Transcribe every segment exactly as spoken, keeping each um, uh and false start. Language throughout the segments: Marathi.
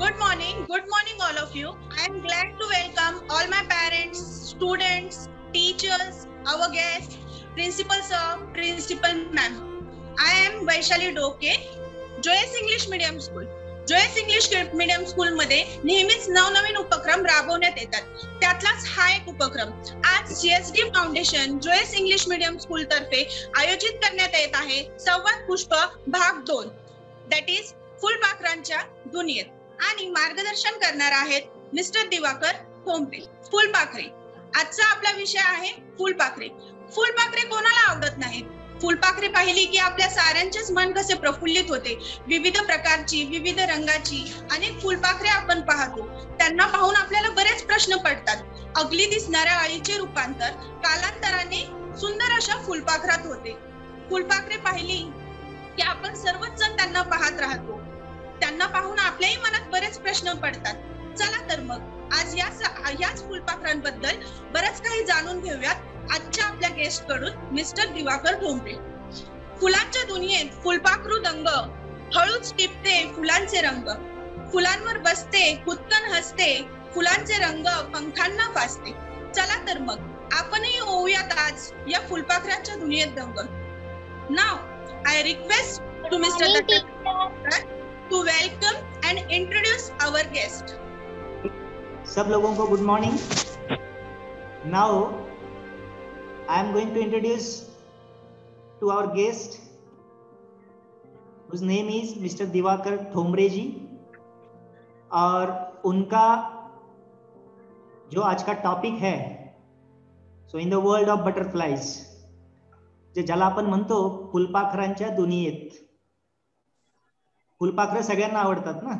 Good morning, good morning all of you. I am glad to welcome all my parents, students, teachers, our guests, principal sir, principal ma'am. I am Vaishali Doke, Joyce English Medium School. Joyce English medium school मध्ये नेहमीच नवनवीन उपक्रम राबवण्यात येतात. त्यातलाच हा एक उपक्रम आज CSD foundation Joyce English medium school तर्फे आयोजित करण्यात येत आहे. संवाद पुष्प भाग दोन, दॅट इज फुलपाखरांच्या दुनियेत. आणि मार्गदर्शन करणार आहेत मिस्टर दिवाकर ठोंबरे. फुलपाखरे आजचा आपला विषय आहे. फुलपाखरे फुलपाखरे कोणाला आवडत नाहीत? फुलपाखरे पाहिली की आपल्या साऱ्यांचेच मन कसे प्रफुल्लित होते. विविध प्रकारची, विविध रंगाची अनेक फुलपाखरे आपण पाहतो. त्यांना पाहून आपल्याला बरेच प्रश्न पडतात. अगली दिसणाऱ्या अळीचे रूपांतर कालांतराने सुंदर अशा फुलपाखरात होते. फुलपाखरे पाहिली की आपण सर्वच जण त्यांना पाहत राहतो. त्यांना पाहून आपल्याही मनात बरेच प्रश्न पडतात. चला तर मग आज या याच फुलपाखरांबद्दल बरंच काही जाणून घेऊयात आजच्या आपल्या गेस्ट कडून, मिस्टर दिवाकर ठोंबरे. फुलांच्या दुनियेत फुलपाखरू दंग, हळूच टिपते फुलांचे रंग. फुलांवर बसते, कुतकन हसते, फुलांचे रंग पंखांना फासते. चला तर मग आपणही होऊयात आज या फुलपाखरांच्या दुनियेत दंग. Now I request to mister to welcome and introduce our guest. सब लोगों को good morning. Now I am going to introduce to our guest whose name is Mister Diwakar Thombre ji. और उनका जो आज का टॉपिक है, so in the world of butterflies, जे ज्याला आपण म्हणतो फुलपाखरांच्या दुनियेत. फुलपाखरं सगळ्यांना आवडतात ना?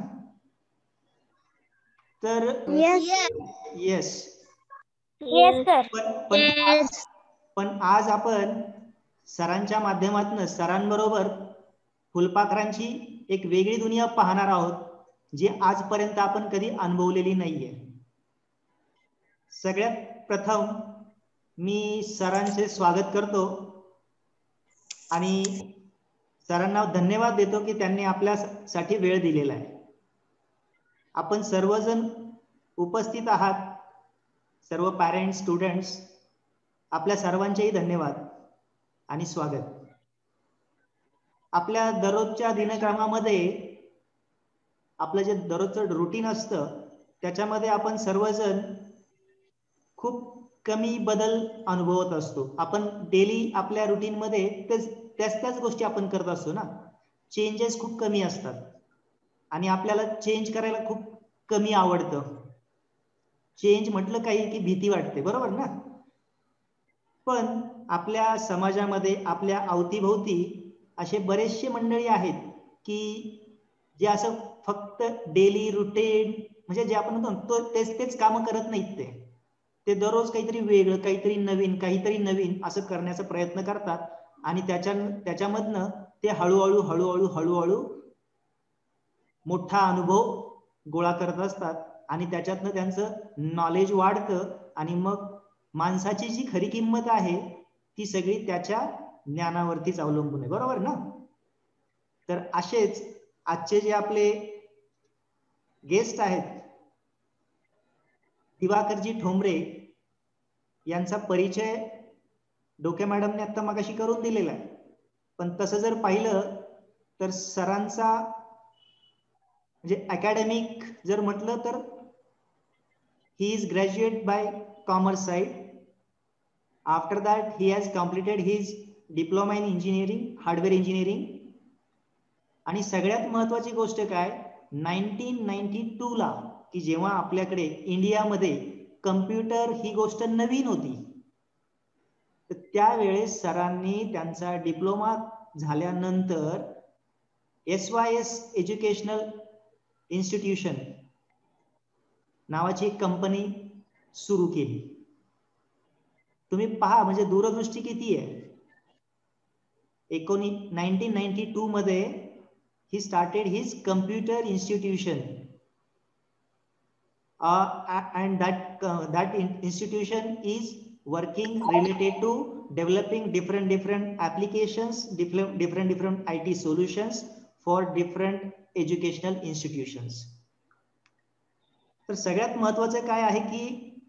तर येस येस येस सर. पण पण आज आपण सरांच्या माध्यमातून सरांबरोबर फुलपाखरांची एक वेगळी दुनिया पाहणार आहोत, जी आजपर्यंत आपण कधी अनुभवलेली नाहीये. सगळ्यात प्रथम मी सरांचे स्वागत करतो आणि सरांना धन्यवाद देतो की त्यांनी आपल्यासाठी वेळ दिलेला आहे. आपण सर्वजण उपस्थित आहात, सर्व पॅरेंट्स, स्टुडंट्स, आपल्या सर्वांचेही धन्यवाद आणि स्वागत. आपल्या दररोजच्या दिनक्रमामध्ये आपलं जे दररोजचं रुटीन असतं त्याच्यामध्ये आपण सर्वजण खूप कमी बदल अनुभवत असतो. आपण डेली आपल्या रुटीन मध्ये तेच त्याच त्याच गोष्टी आपण करत असतो ना. चेंजेस खूप कमी असतात आणि आपल्याला चेंज करायला खूप कमी आवडतं. चेंज म्हटलं काही की भीती वाटते, बरोबर ना? पण आपल्या समाजामध्ये, आपल्या अवतीभोवती असे बरेचसे मंडळी आहेत की जे असं फक्त डेली रुटीन, म्हणजे जे आपण म्हणतो तेच तेच कामं करत नाहीत. ते ते दररोज काहीतरी वेगळं, काहीतरी नवीन, काहीतरी नवीन असं करण्याचा प्रयत्न करतात आणि त्याच्या त्याच्यामधनं ते हळूहळू हळूहळू हळूहळू मोठा अनुभव गोळा करत असतात आणि त्याच्यातनं त्यांचं नॉलेज वाढतं आणि मग माणसाची जी खरी किंमत आहे ती सगळी त्याच्या ज्ञानावरतीच अवलंबून आहे, बरोबर ना? तर असेच आजचे जे आपले गेस्ट आहेत दिवाकरजी ठोंबरे, यांचा परिचय डोके मॅडमने आता मगाशी करून दिलेला आहे. पण तसं जर पाहिलं तर सरांचा म्हणजे अकॅडमिक जर म्हटलं तर he is graduate by commerce side. After that he has completed his diploma in engineering, hardware engineering. आणि सगळ्यात महत्वाची गोष्ट काय, नाईन्टीन नाईन्टी टू ला की जेव्हा आपल्याकडे इंडियामध्ये कम्प्युटर ही गोष्ट नवीन होती, तर त्यावेळेस सरांनी त्यांचा डिप्लोमा झाल्यानंतर S Y S educational institution नावाची एक कंपनी सुरू केली. तुम्ही पहा म्हणजे दूरदृष्टी किती आहे. एकोणी नाईन्टीन नाईन्टी टू मध्ये he started his computer institution and that that institution is working related to developing different different applications, different different I T solutions for different educational institutions. तर सगळ्यात महत्वाचं काय आहे की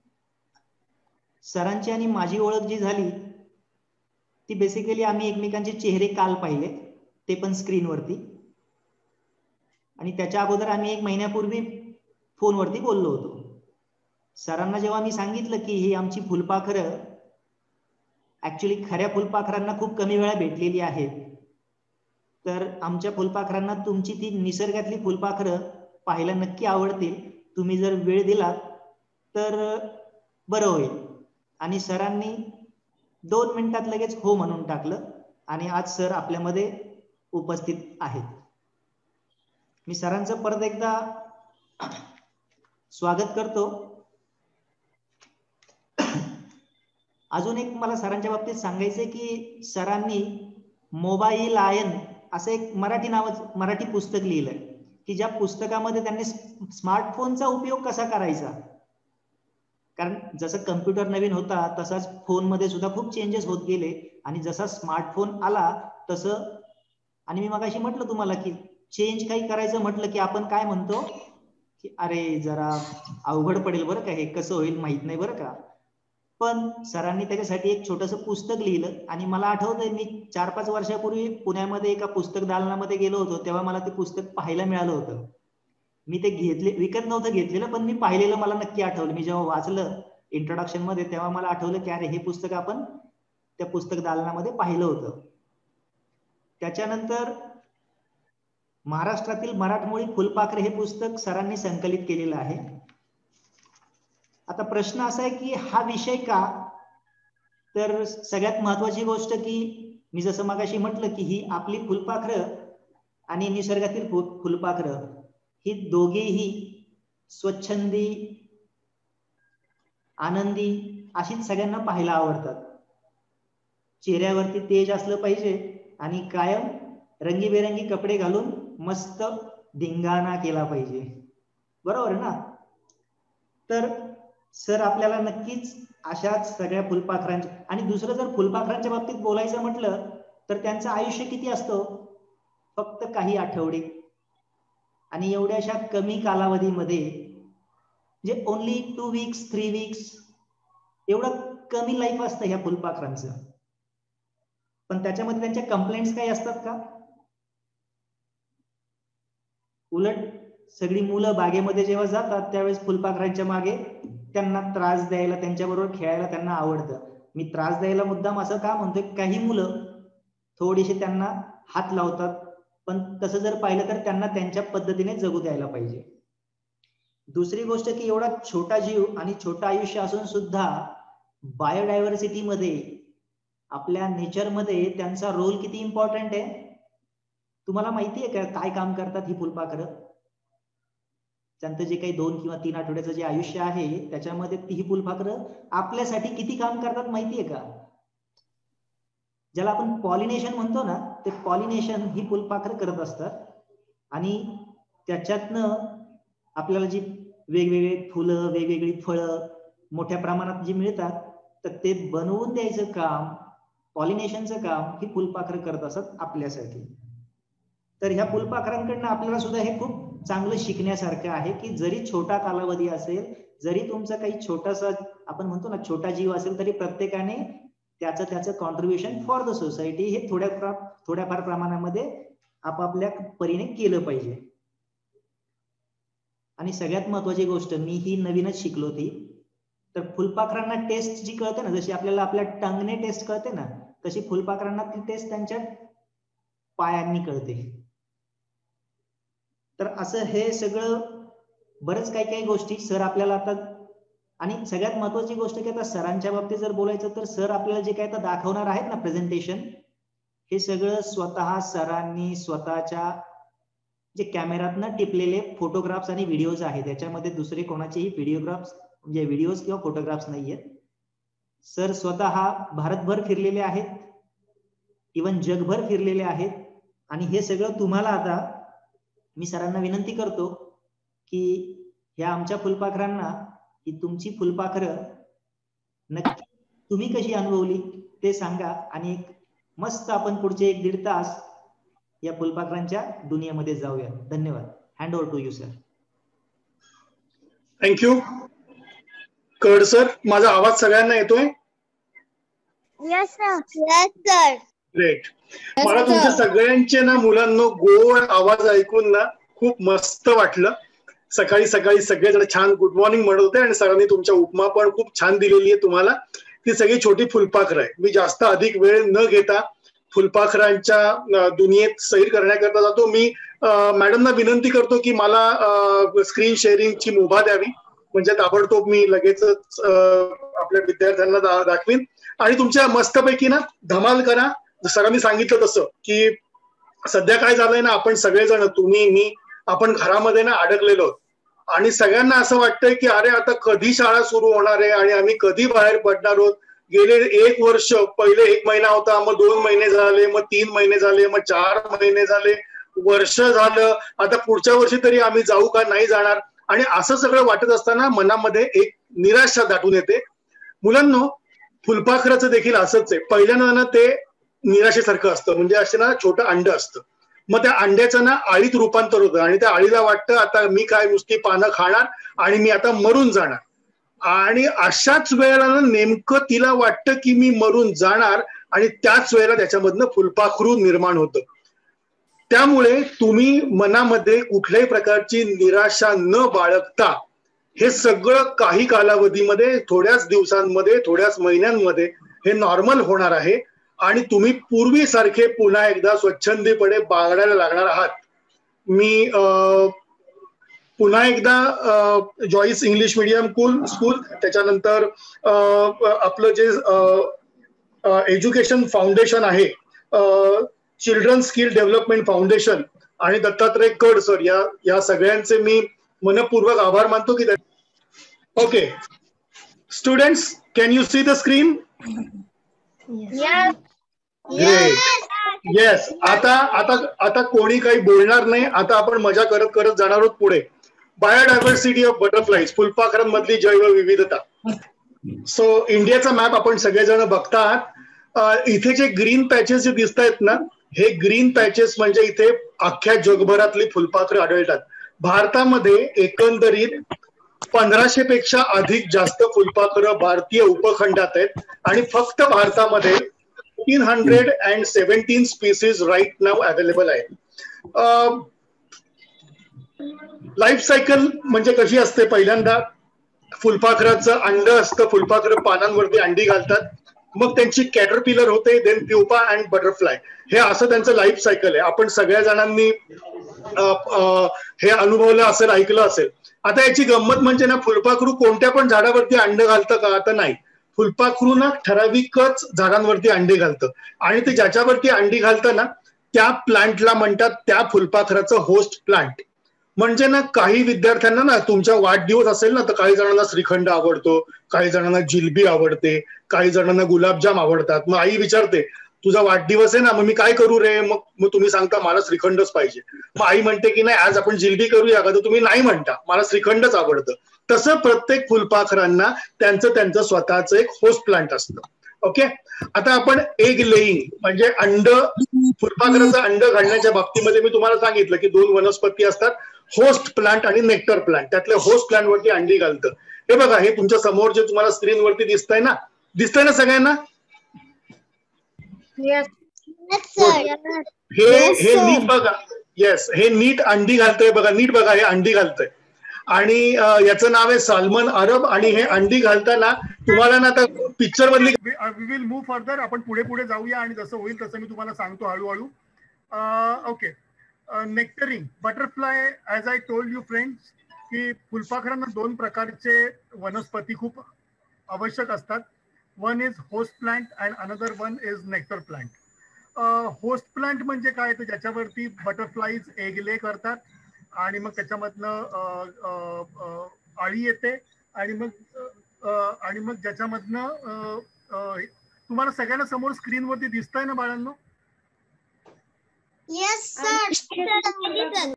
सरांची आणि माझी ओळख जी झाली ती बेसिकली आम्ही एकमेकांचे चेहरे काल पाहिले, ते पण स्क्रीनवरती, आणि त्याच्या अगोदर आम्ही एक महिन्यापूर्वी फोनवरती बोललो होतो. सरांना जेव्हा मी सांगितलं की ही आमची फुलपाखरं ऍक्च्युली खऱ्या फुलपाखरांना खूप कमी वेळा भेटलेली आहेत, तर आमच्या फुलपाखरांना तुमची ती निसर्गातली फुलपाखरं पाहायला नक्की आवडतील, तुम्ही जर वेळ दिलात तर बरं होईल. आणि सरांनी दोन मिनिटात लगेच हो म्हणून टाकलं आणि आज सर आपल्यामध्ये उपस्थित आहेत. मी सरांचं परत एकदा स्वागत करतो. अजून एक मला सरांच्या बाबतीत सांगायचंय की सरांनी मोबाईल आयन असं एक मराठी नावाचं मराठी पुस्तक लिहिलंय की ज्या पुस्तकामध्ये त्यांनी स्मार्टफोनचा उपयोग कसा करायचा, कारण जसं कम्प्युटर नवीन होता तसाच फोनमध्ये सुद्धा खूप चेंजेस होत गेले, आणि जसा स्मार्टफोन आला तसं, आणि मी मगाशी म्हटलं तुम्हाला की चेंज काही करायचं म्हटलं की आपण काय म्हणतो की अरे जरा अवघड पडेल बरं का, हे कसं होईल माहित नाही बरं का. पण सरांनी त्याच्यासाठी एक छोटंसं पुस्तक लिहिलं, आणि मला आठवतंय मी चार पाच वर्षापूर्वी पुण्यामध्ये एका पुस्तक दालनामध्ये गेलो होतो, तेव्हा मला ते पुस्तक पाहायला मिळालं होतं. मी ते घेतले, विकत नव्हतं घेतलेलं, पण मी पाहिलेलं मला नक्की आठवलं. मी जेव्हा वाचलं इंट्रोडक्शन मध्ये तेव्हा मला आठवलं की अरे हे पुस्तक आपण त्या पुस्तक दालनामध्ये पाहिलं होतं. त्याच्यानंतर महाराष्ट्रातील मराठमोळी फुलपाखरे हे पुस्तक सरांनी संकलित केलेलं आहे. आता प्रश्न असा आहे की हा विषय का, तर सगळ्यात महत्वाची गोष्ट की मी जसं मगाशी म्हटलं की ही आपली फुलपाखरं आणि निसर्गातील फुलपाखरं ही दोघेही स्वच्छंदी, आनंदी अशीच सगळ्यांना पाहायला आवडतात. चेहऱ्यावरती तेज असलं पाहिजे आणि कायम रंगीबेरंगी कपडे घालून मस्त धिंगाणा केला पाहिजे, बरोबर आहे ना. तर सर आपल्याला नक्कीच अशाच सगळ्या फुलपाखरांच्या, आणि दुसरं जर फुलपाखरांच्या बाबतीत बोलायचं म्हटलं तर त्यांचं आयुष्य किती असतं, फक्त काही आठवडे, आणि एवढ्याशा कमी कालावधीमध्ये, म्हणजे only two weeks three weeks एवढं कमी लाईफ असतं ह्या फुलपाखरांचं. पण त्याच्यामध्ये त्यांच्या कंप्लेंट्स काही असतात का? उलट सगळी मुलं बागेमध्ये जेव्हा जातात त्यावेळेस फुलपाखरांच्या मागे त्यांना त्रास द्यायला, त्यांच्याबरोबर खेळायला त्यांना आवडतं. मी त्रास द्यायला मुद्दाम असं का म्हणतोय, काही मुलं थोडीशी त्यांना हात लावतात, पण तसं जर पाहिलं तर त्यांना त्यांच्या पद्धतीने जगू द्यायला पाहिजे. दुसरी गोष्ट की एवढा छोटा जीव आणि छोटा आयुष्य असून सुद्धा बायोडायव्हर्सिटी मध्ये, आपल्या नेचर मध्ये त्यांचा रोल किती इम्पॉर्टंट आहे. तुम्हाला माहिती आहे का काय काम करतात ही फुलपाखरं? त्यांचं जे काही दोन किंवा तीन आठवड्याचं जे आयुष्य आहे त्याच्यामध्ये ही फुलपाखरं आपल्यासाठी किती काम करतात माहिती आहे का? ज्याला आपण पॉलिनेशन म्हणतो ना, ते पॉलिनेशन ही फुलपाखरं करत असतात, आणि त्याच्यातनं आपल्याला जी वेगवेगळे फुलं, वेगवेगळी फळं मोठ्या प्रमाणात जी मिळतात, तर ते बनवून द्यायचं काम, पॉलिनेशनचं काम ही फुलपाखरं करत असतात आपल्यासाठी. तर ह्या फुलपाखरांकडनं आपल्याला सुद्धा हे खूप चांगलं शिकण्यासारखं आहे की जरी छोटा कालावधी असेल, जरी तुमचा काही छोटासा आपण म्हणतो ना छोटा जीव असेल, तरी प्रत्येकाने त्याचं त्याचं कॉन्ट्रीब्युशन फॉर द सोसायटी हे थोड्या थोड्याफार प्रमाणामध्ये आपापल्या परीने केलं पाहिजे. आणि सगळ्यात महत्वाची गोष्ट मी ही नवीनच शिकलो ती, तर फुलपाखरांना टेस्ट जी कळते ना, जशी आपल्याला आपल्या टंगने टेस्ट कळते ना, तशी फुलपाखरांना ती टेस्ट त्यांच्या पायांनी कळते. तर असं हे सगळं बरंच काही काही गोष्टी सर आपल्याला आता, आणि सगळ्यात महत्वाची गोष्ट की आता सरांच्या बाबतीत जर बोलायचं तर सर आपल्याला जे काही आता दाखवणार आहेत ना प्रेझेंटेशन, हे सगळं स्वतः सरांनी स्वतःच्या जे कॅमेऱ्यातनं टिपलेले फोटोग्राफ्स आणि व्हिडिओज आहेत, त्याच्यामध्ये दुसरे कोणाचेही व्हिडिओग्राफ्स म्हणजे व्हिडिओज किंवा फोटोग्राफ्स नाहीयेत. सर स्वतः भारतभर फिरलेले आहेत, इवन जगभर फिरलेले आहेत, आणि हे सगळं तुम्हाला आता मी सरांना विनंती करतो की ह्या आमच्या फुलपाखरांना, ही तुमची फुलपाखरं नक्की तुम्ही कशी अनुभवली ते सांगा, आणि मस्त आपण पुढचे एक दीड तास या फुलपाखरांच्या दुनियेमध्ये जाऊया. धन्यवाद. Hand over to you sir. Thank you. Kad sir, माझा आवाज सगळ्यांना येतोय? Yes, sir. Yes, sir. Great. मला तुमच्या सगळ्यांचे ना मुलांनो गोड आवाज ऐकून ना खूप मस्त वाटलं. सकाळी सकाळी सगळेजण छान गुड मॉर्निंग म्हणत होते आणि सरांनी तुमच्या उपमा पण खूप छान दिलेली आहे तुम्हाला. ती सगळी छोटी फुलपाखरं आहे. मी जास्त अधिक वेळ न घेता फुलपाखरांच्या दुनियेत सैर करण्याकरता जातो. मी मॅडमना विनंती करतो की मला स्क्रीन शेअरिंगची मुभा द्यावी, म्हणजे ताबडतोब मी लगेचच आपल्या विद्यार्थ्यांना दा, दाखवीन आणि तुमच्या मस्तपैकी ना धमाल करा. सरांनी सांगितलं तसं की सध्या काय झालंय ना, आपण सगळेजण तुम्ही मी आपण घरामध्ये ना अडकलेलो आहोत आणि सगळ्यांना असं वाटतंय की अरे आता कधी शाळा सुरू होणार आहे आणि आम्ही कधी बाहेर पडणार आहोत. गेले एक वर्ष, पहिले एक महिना होता, मग दोन महिने झाले, मग तीन महिने झाले, मग चार महिने झाले, वर्ष झालं, आता पुढच्या वर्षी तरी आम्ही जाऊ का नाही जाणार. आणि असं सगळं वाटत असताना मनामध्ये एक निराशा दाटून येते. मुलांनो, फुलपाखराचं देखील असंच आहे. पहिल्यांदा ना ते निराशेसारखं असतं, म्हणजे असं ना छोटं अंड असतं, मग त्या अंड्याचं ना आळीत रूपांतर होतं आणि त्या आळीला वाटतं आता मी काय नुसती पानं खाणार आणि मी आता मरून जाणार. आणि अशाच वेळेला ना नेमकं तिला वाटतं की मी मरून जाणार आणि त्याच वेळेला त्याच्यामधनं फुलपाखरू निर्माण होतं. त्यामुळे तुम्ही मनामध्ये कुठल्याही प्रकारची निराशा न बाळगता हे सगळं काही कालावधीमध्ये, थोड्याच दिवसांमध्ये, थोड्याच महिन्यांमध्ये हे नॉर्मल होणार आहे आणि तुम्ही पूर्वीसारखे पुन्हा एकदा स्वच्छंदीपणे बागडायला लागणार आहात. मी पुन्हा एकदा Joyce English medium school school त्याच्यानंतर आपलं जे एज्युकेशन फाउंडेशन आहे, चिल्ड्रन स्किल डेव्हलपमेंट फाउंडेशन आणि दत्तात्रय कड सर, या या सगळ्यांचे मी मनपूर्वक आभार मानतो की. Okay students, can you see the screen? Great. Yes. आता आता आता कोणी काही बोलणार नाही. आता आपण मजा करत करत जाणार आहोत पुढे. बायोडायव्हर्सिटी ऑफ बटरफ्लाईज, फुलपाखरांमधली जैवविविधता. सो इंडियाचा मॅप आपण सगळेजण बघतात. इथे जे ग्रीन पॅचेस जे दिसत आहेत ना, हे ग्रीन पॅचेस म्हणजे इथे अख्ख्या जगभरातली फुलपाखरं आढळतात. भारतामध्ये एकंदरीत पंधराशे पेक्षा अधिक जास्त फुलपाखरं भारतीय उपखंडात आहेत आणि फक्त भारतामध्ये तीन hundred and seventeen species right now available आहेत. लाईफ सायकल म्हणजे कशी असते? पहिल्यांदा फुलपाखराचं अंड असतं, फुलपाखरं पानांवरती अंडी घालतात, मग त्यांची कॅटरपिलर होते, देन प्युपा अँड बटरफ्लाय. हे असं त्यांचं लाईफ सायकल आहे. आपण सगळ्या जणांनी हे अनुभवलं असेल, ऐकलं असेल. आता याची गंमत म्हणजे ना, फुलपाखरू कोणत्या पण झाडावरती अंड घालतं का? आता नाही. फुलपाखरू ना ठराविकच झाडांवरती अंडी घालतं आणि ते ज्याच्यावरती अंडी घालतं ना त्या प्लांटला म्हणतात, त्या फुलपाखराचं होस्ट प्लांट. म्हणजे ना काही विद्यार्थ्यांना ना, तुमचा वाढदिवस असेल ना, तर काही जणांना श्रीखंड आवडतो, काही जणांना जिलबी आवडते, काही जणांना गुलाबजाम आवडतात. मग आई विचारते तुझा वाढदिवस आहे ना, मग मी काय करू रे? मग मग तुम्ही सांगता मला श्रीखंडच पाहिजे. मग आई म्हणते की नाही, आज आपण जिलबी करूया का? तर तुम्ही नाही म्हणता, मला श्रीखंडच आवडतं. तसं प्रत्येक फुलपाखरांना त्यांचं त्यांचं स्वतःचं एक होस्ट प्लांट असतं. ओके. आता आपण एग लेईंग म्हणजे अंड, फुलपाखराचं अंड घालण्याच्या बाबतीमध्ये मी तुम्हाला सांगितलं की दोन वनस्पती असतात, होस्ट प्लांट आणि नेक्टर प्लांट. त्यातल्या होस्ट प्लांट वरती अंडी घालतं. हे बघा, हे तुमच्या समोर जे तुम्हाला स्क्रीनवरती दिसतंय ना, दिसतंय ना सगळ्यांना? हे हे नीट बघा. येस, हे नीट अंडी घालतंय बघा, नीट बघा, हे अंडी घालतंय आणि याचं नाव आहे साल्मन अरब. आणि हे अंडी घालताना तुम्हाला ना आता पिक्चर मधली, वी विल मूव्ह फर्दर, आपण पुढे पुढे जाऊया आणि जसं होईल तसं मी तुम्हाला सांगतो हळूहळू. Okay. Nectaring butterfly, as I told you friends, की फुलपाखरांना दोन प्रकारचे वनस्पती खूप आवश्यक असतात. One is host plant and another one is nectar plant. Host plant म्हणजे काय, तर ज्याच्यावरती बटरफ्लाईज एग ले करतात आणि मग त्याच्यामधनं आळी येते आणि मग आणि मग ज्याच्यामधनं तुम्हाला सगळ्यांना समोर स्क्रीनवरती दिसतंय ना बाळांनो? Yes sir.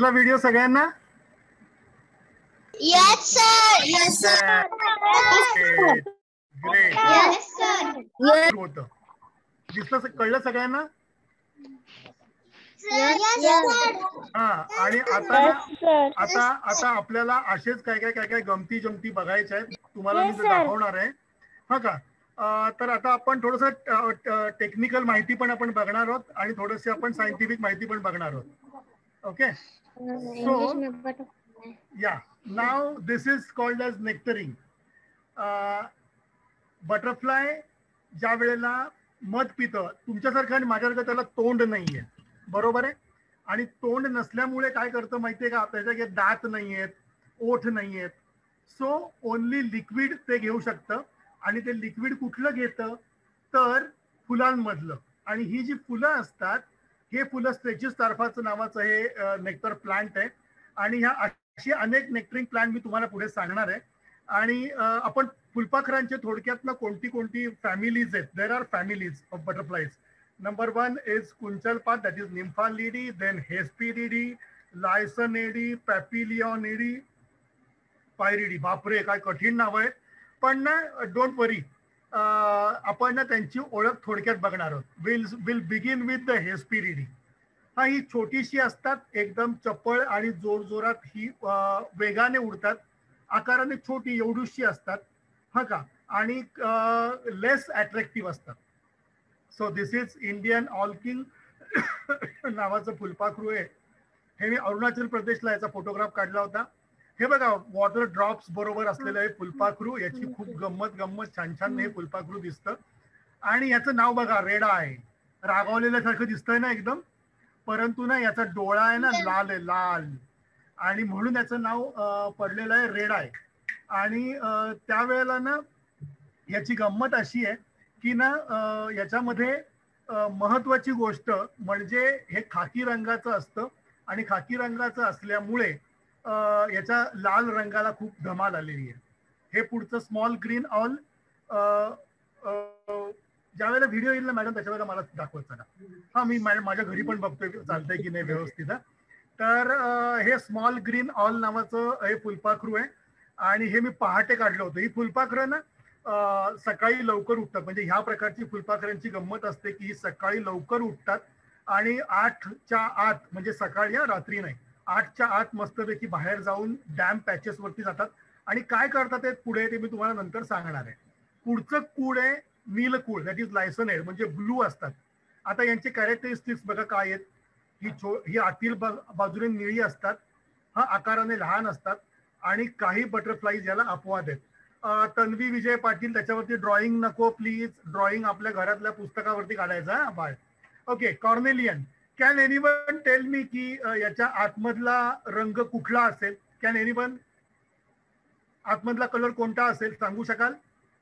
दिसला व्हिडिओ सगळ्यांना? Yes, sir. Yes, sir. Great. Yes, sir. होतं दिसलं, कळलं सगळ्यांना? Yes, sir. हा, आणि आता आता आता आपल्याला असेच काय काय काय काय गमती जमती बघायच्या आहेत, तुम्हाला मी ते दाखवणार आहे. हा का? तर आता आपण थोडंसं टेक्निकल माहिती पण आपण बघणार आहोत आणि थोडीशी आपण सायंटिफिक माहिती पण बघणार आहोत. ओके, सो या now this is called as nectaring. Butterfly ज्या वेळेला मध पितं, तुमच्यासारखं आणि माझ्यासारखं त्याला तोंड नाहीये, बरोबर आहे? आणि तोंड नसल्यामुळे काय करतं माहितीये का, त्याच्या दात नाहीयेत, ओठ नाहीयेत, सो ओनली लिक्विड ते घेऊ शकतं. आणि ते लिक्विड कुठलं घेतं तर फुलांमधलं. आणि ही जी फुलं असतात, हे फुलं स्ट्रेचिस तारफाचं नावाचं हे नेक्टर प्लांट आहे. आणि ह्या अशी अनेक नेक्टरिंग प्लांट मी तुम्हाला पुढे सांगणार आहे. आणि आपण फुलपाखरांचे थोडक्यात ना कोणती कोणती फॅमिलीज आहेत, there are families of butterflies. Number one is कुंचलपात, that is Nymphalidae, then Hesperiidae, Lycaenidae, Papilionidae, Pieridae. बापरे, काय कठीण नाव आहे. पण ना डोंट वरी, आपण ना त्यांची ओळख थोडक्यात बघणार आहोत. Will will begin with the Hesperiidae. हा, ही छोटीशी असतात, एकदम चपळ आणि जोरजोरात ही वेगाने उडतात, आकाराने छोटी एवढीशी असतात. हा का? आणि लेस अट्रॅक्टिव्ह असतात. So this is Indian awlking नावाचं फुलपाखरू आहे. हे मी अरुणाचल प्रदेशला याचा फोटोग्राफ काढला होता. हे बघा, वॉटर ड्रॉप्स बरोबर असलेलं हे फुलपाखरू, याची खूप गंमत गंमत छान छान हे फुलपाखरू दिसतं. आणि याचं नाव बघा, रेडा आहे. रागावलेल्यासारखं दिसतंय ना एकदम, परंतु ना याचा डोळा आहे ना लाल आहे, लाल, आणि म्हणून याचं नाव पडलेलं आहे रेडा आहे. आणि त्यावेळेला ना याची गंमत अशी आहे की ना याच्यामध्ये महत्वाची गोष्ट म्हणजे हे खाकी रंगाचं असतं. आणि खाकी रंगाचं असल्यामुळे याच्या लाल रंगाला खूप धमाल आलेली आहे. हे पुढचं स्मॉल ग्रीन ऑल, ज्या वेळेला व्हिडिओ येईल ना मॅडम त्याच्यावेळेला मला दाखवत चला. हा, मी माझ्या घरी पण बघतोय चालतंय की नाही व्यवस्थित. तर हे स्मॉल ग्रीन ऑल नावाचं हे फुलपाखरू आहे. आणि हे मी पहाटे काढलं होतं. ही फुलपाखरं ना सकाळी लवकर उठतात. म्हणजे ह्या प्रकारची फुलपाखरांची गंमत असते की ही सकाळी लवकर उठतात आणि आठच्या आत, म्हणजे सकाळी या रात्री नाही, आठच्या आत मस्तपैकी बाहेर जाऊन डॅम पॅचेस वरती जातात. आणि काय करतात ते पुढे ते मी तुम्हाला नंतर सांगणार आहे. पुढचं कूळ आहे नीलकूळ, दॅट इज लायसनेड, म्हणजे ब्लू असतात. आता यांचे कॅरेक्टरिस्टिक्स बघा काय आहेत. ही छो ही आतील बाजूने निळी असतात, हा आकाराने लहान असतात. आणि काही बटरफ्लाईज याला अपवाद आहेत. तन्वी विजय पाटील, त्याच्यावरती ड्रॉइंग नको प्लीज, ड्रॉइंग आपल्या घरातल्या पुस्तकावरती काढायचं हा बाळ. Okay, cornelian, can anyone tell me की याच्या आतमधला रंग कुठला असेल? कॅन एनीवन, आतमधला कलर कोणता असेल सांगू शकाल?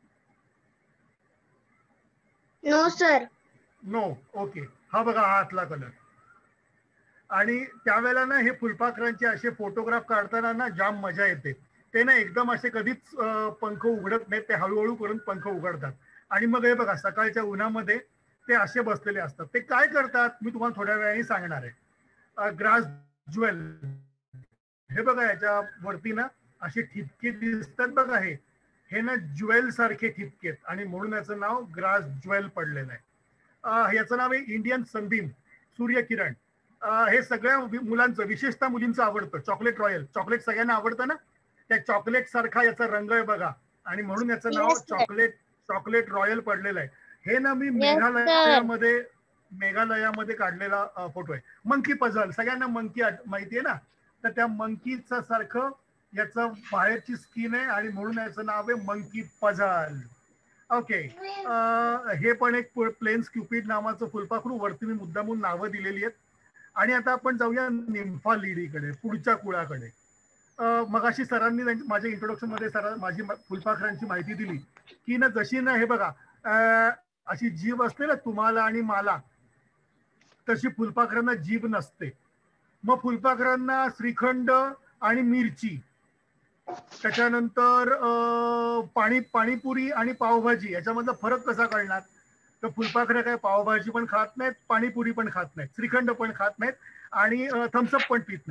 No sir. नो. ओके, हा बघा हा आतला कलर. आणि त्यावेळेला ना हे फुलपाखरांचे असे फोटोग्राफ काढताना ना जाम मजा येते. ते ना एकदम असे कधीच पंख उघडत नाहीत, ते हळूहळू करून पंख उघडतात. आणि मग हे बघा सकाळच्या उन्हामध्ये ते असे बसलेले असतात. ते काय करतात मी तुम्हाला थोड्या वेळाने सांगणार आहे. ग्रास ज्वेल, हे बघा याच्या वरती ना असे ठिपके दिसतात बघा, हे हे ना ज्वेल सारखे ठिपके आहेत आणि म्हणून याचं नाव ग्रास ज्वेल पडलेलं आहे. याचं नाव आहे इंडियन सनबीम, सूर्यकिरण. हे सगळ्या मुलांचं, विशेषतः मुलींचं आवडतं. चॉकलेट रॉयल, चॉकलेट सगळ्यांना आवडतं ना, त्या चॉकलेट सारखा याचा रंग आहे बघा आणि म्हणून याचं नाव चॉकलेट चॉकलेट रॉयल पडलेलं आहे. हे ना मी मेघालयामध्ये मेघालयामध्ये काढलेला फोटो आहे. मंकी पझल, सगळ्यांना मंकी माहिती आहे ना, तर त्या मंकीचं सारखं याचं बाहेरची स्किन आहे आणि म्हणून याचं नाव आहे मंकी पझल. ओके, हे पण एक प्लेन स्क्युपिड नावाचं फुलपाखरू, वरती मी मुद्दामून नावं दिलेली आहेत. आणि आता आपण जाऊया निम्फालिडीकडे, पुढच्या कुळाकडे. मगाशी सरांनी माझ्या इंट्रोडक्शन मध्ये सर माझी फुलपाखरांची माहिती दिली की ना जशी ना हे बघा अशी जीभ असते ना तुम्हाला आणि मला, तशी फुलपाखरांना जीभ नसते. मग फुलपाखरांना श्रीखंड आणि मिरची, त्याच्यानंतर पाणी पाणीपुरी आणि पावभाजी याच्यामधला फरक कसा कळणार? तर फुलपाखरं काय पावभाजी पण खात नाहीत, पाणीपुरी पण खात नाहीत, श्रीखंड पण खात नाहीत आणि थम्सअप पण पित नाहीत.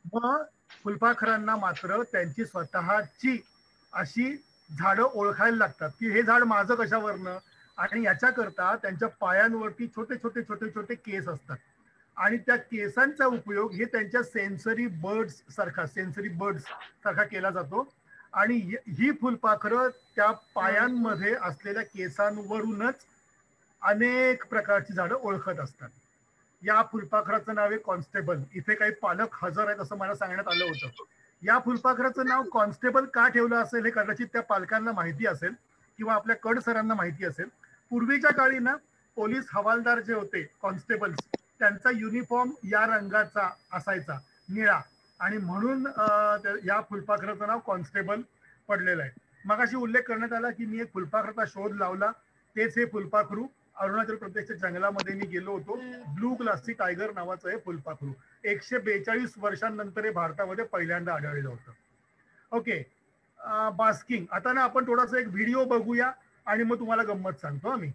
मग फुलपाखरांना मात्र त्यांची स्वतःची अशी झाडं ओळखायला लागतात की हे झाड माझं कशावरनं, आणि याच्याकरता त्यांच्या पायांवरती छोटे छोटे छोटे छोटे केस असतात आणि त्या केसांचा उपयोग हे त्यांच्या सेन्सरी बर्ड्स सारखा सेन्सरी बर्ड्स सारखा केला जातो. आणि ही फुलपाखरं त्या पायांमध्ये असलेल्या केसांवरूनच अनेक प्रकारची झाडं ओळखत असतात. या फुलपाखराचं नाव आहे कॉन्स्टेबल. इथे काही पालक हजर आहेत असं मला सांगण्यात आलं होतं. या फुलपाखराचं नाव कॉन्स्टेबल का ठेवलं असेल हे कदाचित त्या पालकांना माहिती असेल किंवा आपल्या कड सरांना माहिती असेल. पूर्वीच्या काळी ना पोलीस हवालदार जे होते कॉन्स्टेबल्स, त्यांचा युनिफॉर्म या रंगाचा असायचा, निळा, आणि म्हणून या फुलपाखराचं नाव कॉन्स्टेबल पडलेलं आहे. मगाशी उल्लेख करण्यात आला की मी एक फुलपाखराचा शोध लावला, तेच हे फुलपाखरू. अरुणाचल प्रदेशच्या जंगलामध्ये मी गेलो होतो. ब्लू ग्लासी टायगर नावाचं हे फुलपाखरू एकशे बेचाळीस वर्षांनंतर हे भारतामध्ये पहिल्यांदा आढळलं होतं. Okay, basking. आता ना आपण थोडासा एक व्हिडिओ बघूया आणि मग तुम्हाला गंमत सांगतो आम्ही.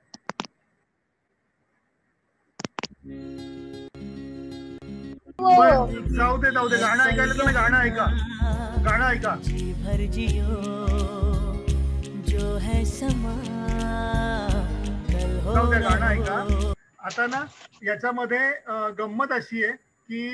जाऊ दे जाऊ दे गाणं ऐकायला तुम्ही गाणं ऐका गाणं ऐका जाऊ दे गाणं ऐका. आता ना याच्यामध्ये गंमत अशी आहे की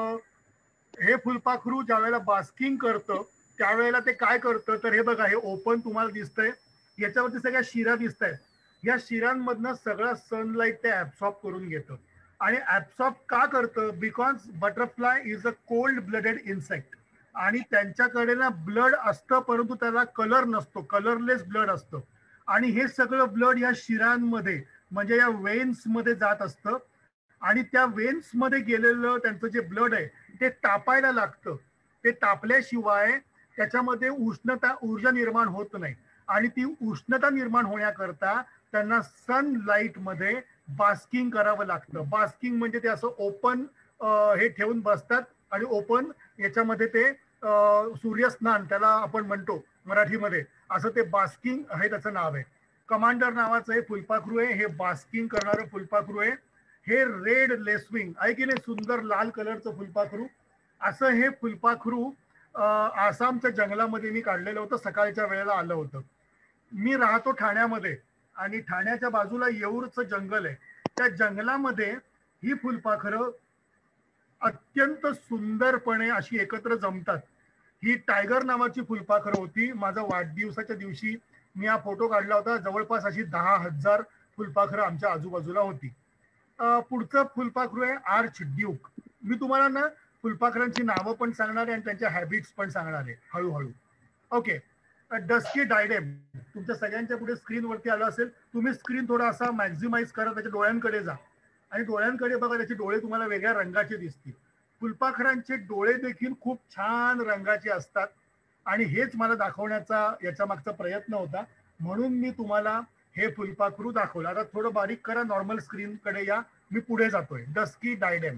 हे फुलपाखरू ज्या वेळेला बास्किंग करतं त्यावेळेला ते काय करतं तर हे बघा, हे ओपन तुम्हाला दिसतंय, याच्यावरती सगळ्या शिरा दिसत आहेत. या शिरांमधनं सगळा सनलाईट ते ऍब्सॉर्ब करून घेतं. आणि ऍब्सॉर्ब का करतं? Because butterfly is a cold blooded insect आणि त्यांच्याकडे ना ब्लड असतं परंतु त्याला कलर नसतो, कलरलेस ब्लड असतं. आणि हे सगळं ब्लड या शिरांमध्ये म्हणजे या वेन्स मध्ये जात असतं आणि त्या वेन्स मध्ये गेलेलं त्यांचं जे ब्लड आहे ते तापायला लागतं. ते तापल्याशिवाय त्याच्यामध्ये उष्णता ऊर्जा निर्माण होत नाही आणि ती उष्णता निर्माण होण्याकरता त्यांना सनलाईट मध्ये बास्किंग करावं लागतं. बास्किंग म्हणजे ते असं ओपन हे ठेवून बसतात आणि ओपन याच्यामध्ये ते सूर्यस्नान त्याला आपण म्हणतो मराठीमध्ये, असं ते बास्किंग हे त्याचं नाव आहे. कमांडर नावाचं हे फुलपाखरू आहे, हे बास्किंग करणारं फुलपाखरू आहे. हे रेड लेस्विंग आहे की नाही, सुंदर लाल कलरचं फुलपाखरू. असं हे फुलपाखरू आसामच्या जंगलामध्ये मी काढलेलं होतं, सकाळच्या वेळेला आलं होतं. मी राहतो ठाण्यामध्ये आणि ठाण्याच्या बाजूला येऊरचं जंगल आहे. त्या जंगलामध्ये ही फुलपाखरं अत्यंत सुंदरपणे अशी एकत्र जमतात. ही टायगर नावाची फुलपाखरं होती. माझा वाढदिवसाच्या दिवशी मी हा फोटो काढला होता. जवळपास अशी दहा हजार फुलपाखरं आमच्या आजूबाजूला होती. पुढचं फुलपाखरू आहे आर्च ड्यूक. मी तुम्हाला ना फुलपाखरांची नावं पण सांगणार आहे आणि त्यांच्या हॅबिट्स पण सांगणार आहे हळूहळू. ओके, डस्की डायडेम तुमच्या सगळ्यांच्या पुढे स्क्रीनवरती आलं असेल. तुम्ही स्क्रीन थोडा असा मॅक्झिमाइज करा, त्याच्या डोळ्यांकडे जा आणि डोळ्यांकडे बघा, त्याचे डोळे तुम्हाला वेगळ्या रंगाचे दिसतील. फुलपाखरांचे डोळे देखील खूप छान रंगाचे असतात आणि हेच मला दाखवण्याचा याच्या मागचा प्रयत्न होता, म्हणून मी तुम्हाला हे फुलपाखरू दाखवलं. आता थोडं बारीक करा, नॉर्मल स्क्रीनकडे या, मी पुढे जातोय. डस्की डायडेम.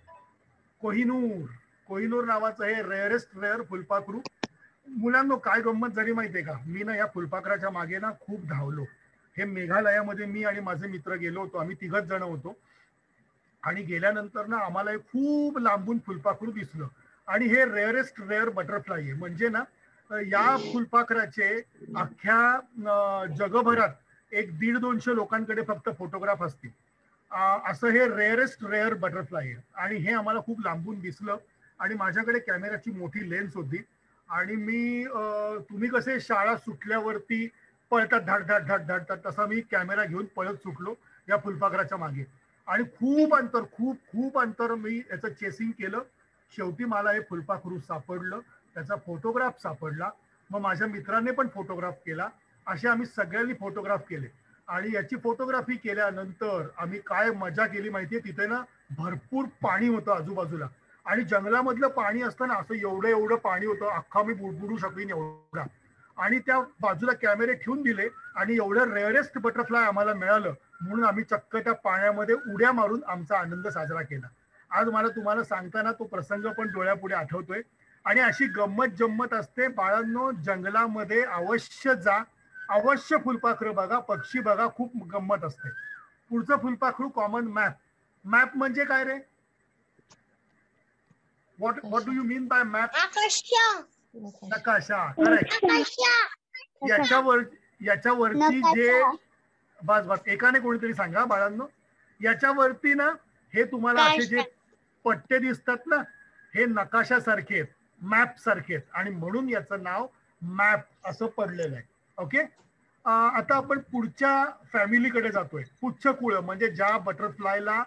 कोहिनूर कोहिनूर नावाचं हे रेअरेस्ट रेअर फुलपाखरू. मुलांनो काय गंमत झाली माहितीये का, मी ना या फुलपाखराच्या मागे ना खूप धावलो. हे मेघालयामध्ये मी आणि माझे मित्र गेलो होतो, आम्ही तिघच जण होतो आणि गेल्यानंतर ना आम्हाला एक खूप लांबून फुलपाखरू दिसलं आणि हे रेअरेस्ट रेअर बटरफ्लाय आहे. म्हणजे ना या फुलपाखराचे अख्ख्या जगभरात एक दीड दोनशे लोकांकडे फक्त फोटोग्राफ असतील. असं हे रेअरेस्ट रेअर बटरफ्लाय आहे आणि हे आम्हाला खूप लांबून दिसलं आणि माझ्याकडे कॅमेराची मोठी लेन्स होती आणि मी तुम्ही कसे शाळा सुटल्यावरती पळतात धाड धाड धाड धाडतात तसा मी कॅमेरा घेऊन पळत सुटलो या फुलपाखराच्या मागे आणि खूप अंतर खूप खूप अंतर मी याचं चेसिंग केलं. शेवटी मला हे फुलपाखरू सापडलं, त्याचा फोटोग्राफ सापडला. मग माझ्या मित्राने पण फोटोग्राफ केला. असे आम्ही सगळ्यांनी फोटोग्राफ केले आणि याची फोटोग्राफी केल्यानंतर आम्ही काय मजा केली माहितीये, तिथे ना भरपूर पाणी होतं आजूबाजूला आणि जंगलामधलं पाणी असतं ना असं एवढं एवढं पाणी होतं, अख्खा मी बुडबुडू शकलीन एवढा. आणि त्या बाजूला कॅमेरे ठेवून दिले आणि एवढं रेअरेस्ट बटरफ्लाय आम्हाला मिळालं म्हणून आम्ही चक्क त्या पाण्यामध्ये उड्या मारून आमचा आनंद साजरा केला. आज मला तुम्हाला सांगताना तो प्रसंग पण डोळ्यापुढे आठवतोय. आणि अशी गंमत जम्मत असते बाळांनो, जंगलामध्ये अवश्य जा, अवश्य फुलपाखरं बघा, पक्षी बघा, खूप गंमत असते. पुढचं फुलपाखरू कॉमन मॅप. मॅप म्हणजे काय रे? What what do you mean by map? आकाशा. नकाशा. करेक्ट. आकाशा. याच्यावर याच्यावरती जे बस बस एकाने कोणीतरी सांगा बाळांनो. याच्यावरती ना हे तुम्हाला असे जे पट्टे दिसतात ना हे नकाशासारखे आहेत, मॅप सारखे आहेत आणि म्हणून याचं नाव मॅप असं पडलेलं आहे. ओके. आता आपण पुढच्या फॅमिलीकडे जातोय. पुच्छकुळ म्हणजे ज्या बटरफ्लायला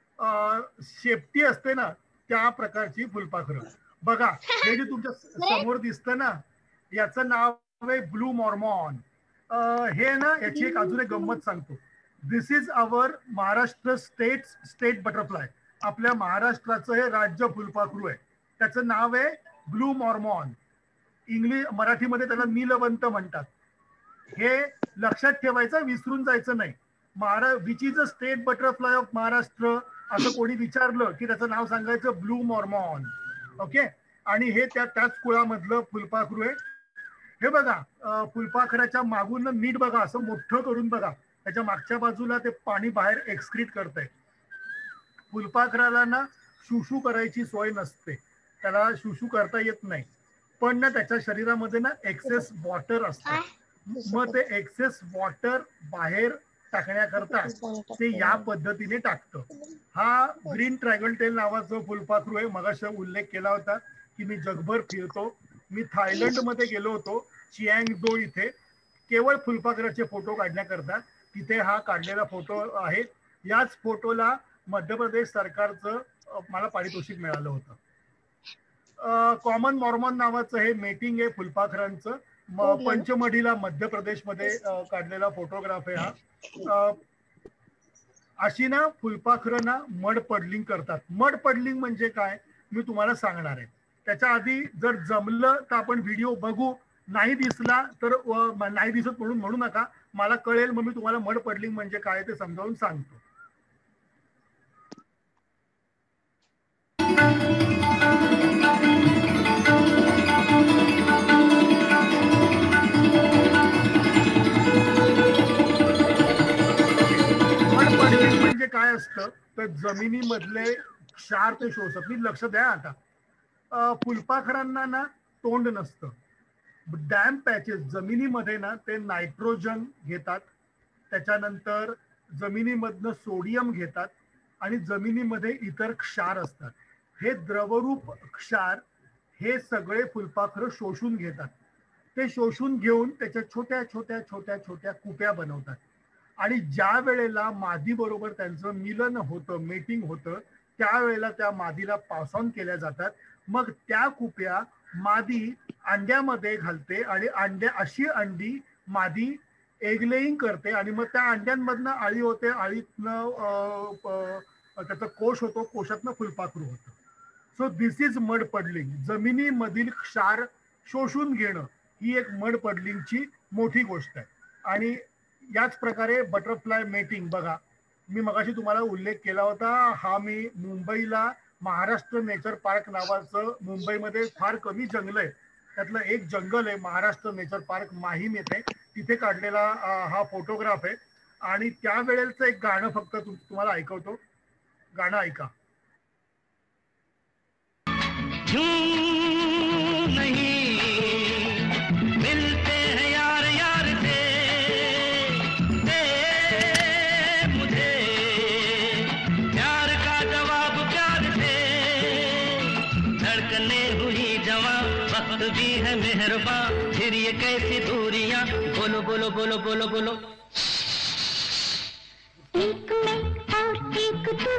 शेपटी असते ना त्या प्रकारची फुलपाखरं. बघा हे जे तुमच्या समोर दिसतं ना याचं नाव आहे ब्लू मॉर्मॉन. हे ना याची एक अजून एक गंमत सांगतो. This is our Maharashtra state state butterfly. आपल्या महाराष्ट्राचं हे राज्य फुलपाखरू आहे. त्याचं नाव आहे ब्लू मॉर्मॉन. इंग्लिश मराठीमध्ये त्याला नीलवंत म्हणतात. हे लक्षात ठेवायचं, विसरून जायचं नाही. महारा which is a state butterfly of Maharashtra असं कोणी विचारलं की त्याचं नाव सांगायचं ब्लू मॉर्मॉन. ओके. आणि हे त्या त्याच कुळामधलं फुलपाखरू आहे. हे बघा फुलपाखराच्या मागून नीट बघा, असं मोठं करून बघा. त्याच्या मागच्या बाजूला ते पाणी बाहेर एक्सक्रीट करतंय. फुलपाखराला ना शुशू करायची सोय नसते, त्याला शुशू करता येत नाही. पण ना त्याच्या शरीरामध्ये ना एक्सेस वॉटर असतं. मग ते एक्सेस वॉटर बाहेर टाकण्याकरता ते या पद्धतीने टाकतं. हा ग्रीन ड्रॅगन टेल नावाचं फुलपाखरू आहे. मगाशी उल्लेख केला होता की मी जगभर फिरतो. मी थायलंड मध्ये गेलो होतो, चियांगजो इथे, केवळ फुलपाखराचे फोटो काढण्याकरता. तिथे हा काढलेला फोटो आहे. याच फोटोला मध्य प्रदेश सरकारचं मला पारितोषिक मिळालं होतं. कॉमन मॉर्मॉन नावाचं हे मेटिंग आहे फुलपाखरांचं. पंचमढीला मध्य प्रदेशमध्ये काढलेला फोटोग्राफ आहे हा. अशी ना फुलपाखरं ना मड पडलिंग करतात. मड पडलिंग म्हणजे काय मी तुम्हाला सांगणार आहे. त्याच्या आधी जर जमलं तर आपण व्हिडिओ बघू, नाही दिसला तर नाही दिसत म्हणून म्हणू नका, मला कळेल मग मी तुम्हाला मड पडलिंग म्हणजे काय ते समजावून सांगतो. मड पडलिंग म्हणजे काय असतं तर जमिनीमधले क्षार ते शोषत. नीट लक्ष द्या. आता फुलपाखरांना ना तोंड नसतं. डॅम पॅचेस जमिनीमध्ये ना ते नायट्रोजन घेतात, त्याच्यानंतर जमिनीमधनं सोडियम घेतात आणि जमिनीमध्ये इतर क्षार असतात. हे द्रवरूप क्षार हे सगळे फुलपाखरं शोषून घेतात. ते शोषून घेऊन त्याच्या छोट्या छोट्या छोट्या छोट्या कुप्या बनवतात. आणि ज्या वेळेला मादी बरोबर त्यांचं मिलन होतं, मेटिंग होतं, त्यावेळेला त्या मादीला पास ऑन केल्या जातात. मग त्या कुप्या मादी अंड्यामध्ये घालते आणि अंड्या अशी अंडी मादी एग लेईंग करते आणि मग त्या अंड्यांमधनं आळी होते, आळीतनं त्याचा कोश होतो, कोशातनं फुलपाखरू होतं. So this is mud puddling. जमिनीमधील क्षार शोषून घेणं ही एक मड पडलिंगची मोठी गोष्ट आहे. आणि याच प्रकारे बटरफ्लाय मेटिंग बघा, मी मगाशी तुम्हाला उल्लेख केला होता. हा मी मुंबईला महाराष्ट्र नेचर पार्क नावाचं, मुंबईमध्ये फार कमी जंगल आहे, त्यातलं एक जंगल आहे महाराष्ट्र नेचर पार्क माहीम येथे, तिथे काढलेला हा फोटोग्राफ आहे. आणि त्यावेळेचं एक गाणं फक्त तुम्हाला ऐकवतो. गाणं ऐका. फिर ये कैसी दूरियां, बोलो बोलो बोलो बोलो बोलो. एक मैं और एक तू,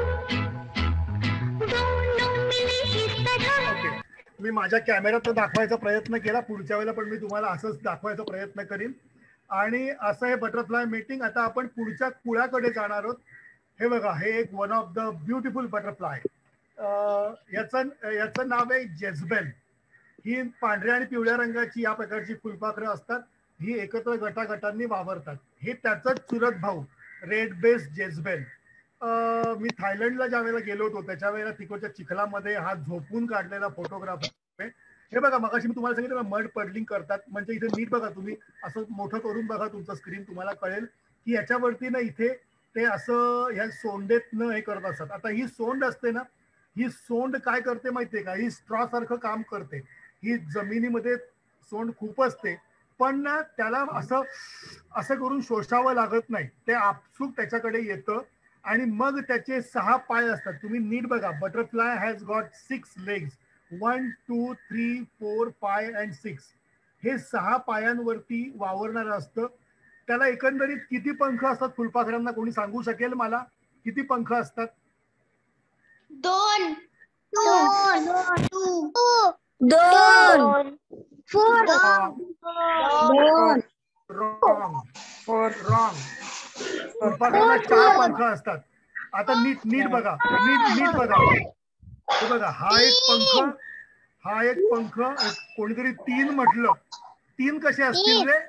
दोनों मिले इस तरह. मी माझ्या कॅमेऱ्यात दाखवायचा प्रयत्न केला, पुढच्या वेळेला पण मी तुम्हाला असंच दाखवायचा प्रयत्न करीन. आणि असं हे बटरफ्लाय मीटिंग. आता आपण पुढच्या कुळाकडे जाणार आहोत. हे बघा, हे एक one of the beautiful butterfly. याचं याचं नाव आहे जेझबेल. ही पांढऱ्या आणि पिवळ्या रंगाची या प्रकारची फुलपाखरं असतात. ही एकत्र गटागटांनी वावरतात. हे त्याचाच चुलत भाऊ रेड बेस जेझबेल. मी थायलंडला ज्या वेळेला गेलो होतो त्याच्या वेळेला तिकडच्या चिखलामध्ये हा झोपून काढलेला फोटोग्राफ आहे. हे बघा, मगाशी मी तुम्हाला सांगितलं मड पडलिंग करतात म्हणजे इथे नीट बघा, तुम्ही असं मोठं करून बघा तुमचं स्क्रीन, तुम्हाला कळेल की याच्यावरती ना इथे ते असं ह्या सोंडेतनं हे करत असतात. आता ही सोंड असते ना, ही सोंड काय करते माहितीये का, ही स्ट्रॉ सारखं काम करते. ही जमिनीमध्ये सोंड खूप असते, पण ना त्याला असं असं करून शोषावं लागत नाही, ते आपसूक त्याच्याकडे येतं. आणि मग त्याचे सहा पाय असतात. तुम्ही नीट बघा, butterfly has got six legs, one two three four five and six. हे सहा पायांवरती वावरणारं असतं. त्याला एकंदरीत किती पंख असतात फुलपाखरांना, कोणी सांगू शकेल मला? किती पंख असतात? दोन. दोन. दोन. रॉंग. रॉंग. फुलपाखरांना चार पंख असतात. आता नीट नीट बघा, नीट नीट बघा, हे बघा, हा एक पंख, हा एक पंख, कोणीतरी तीन म्हटलं. तीन कसे असतील रे?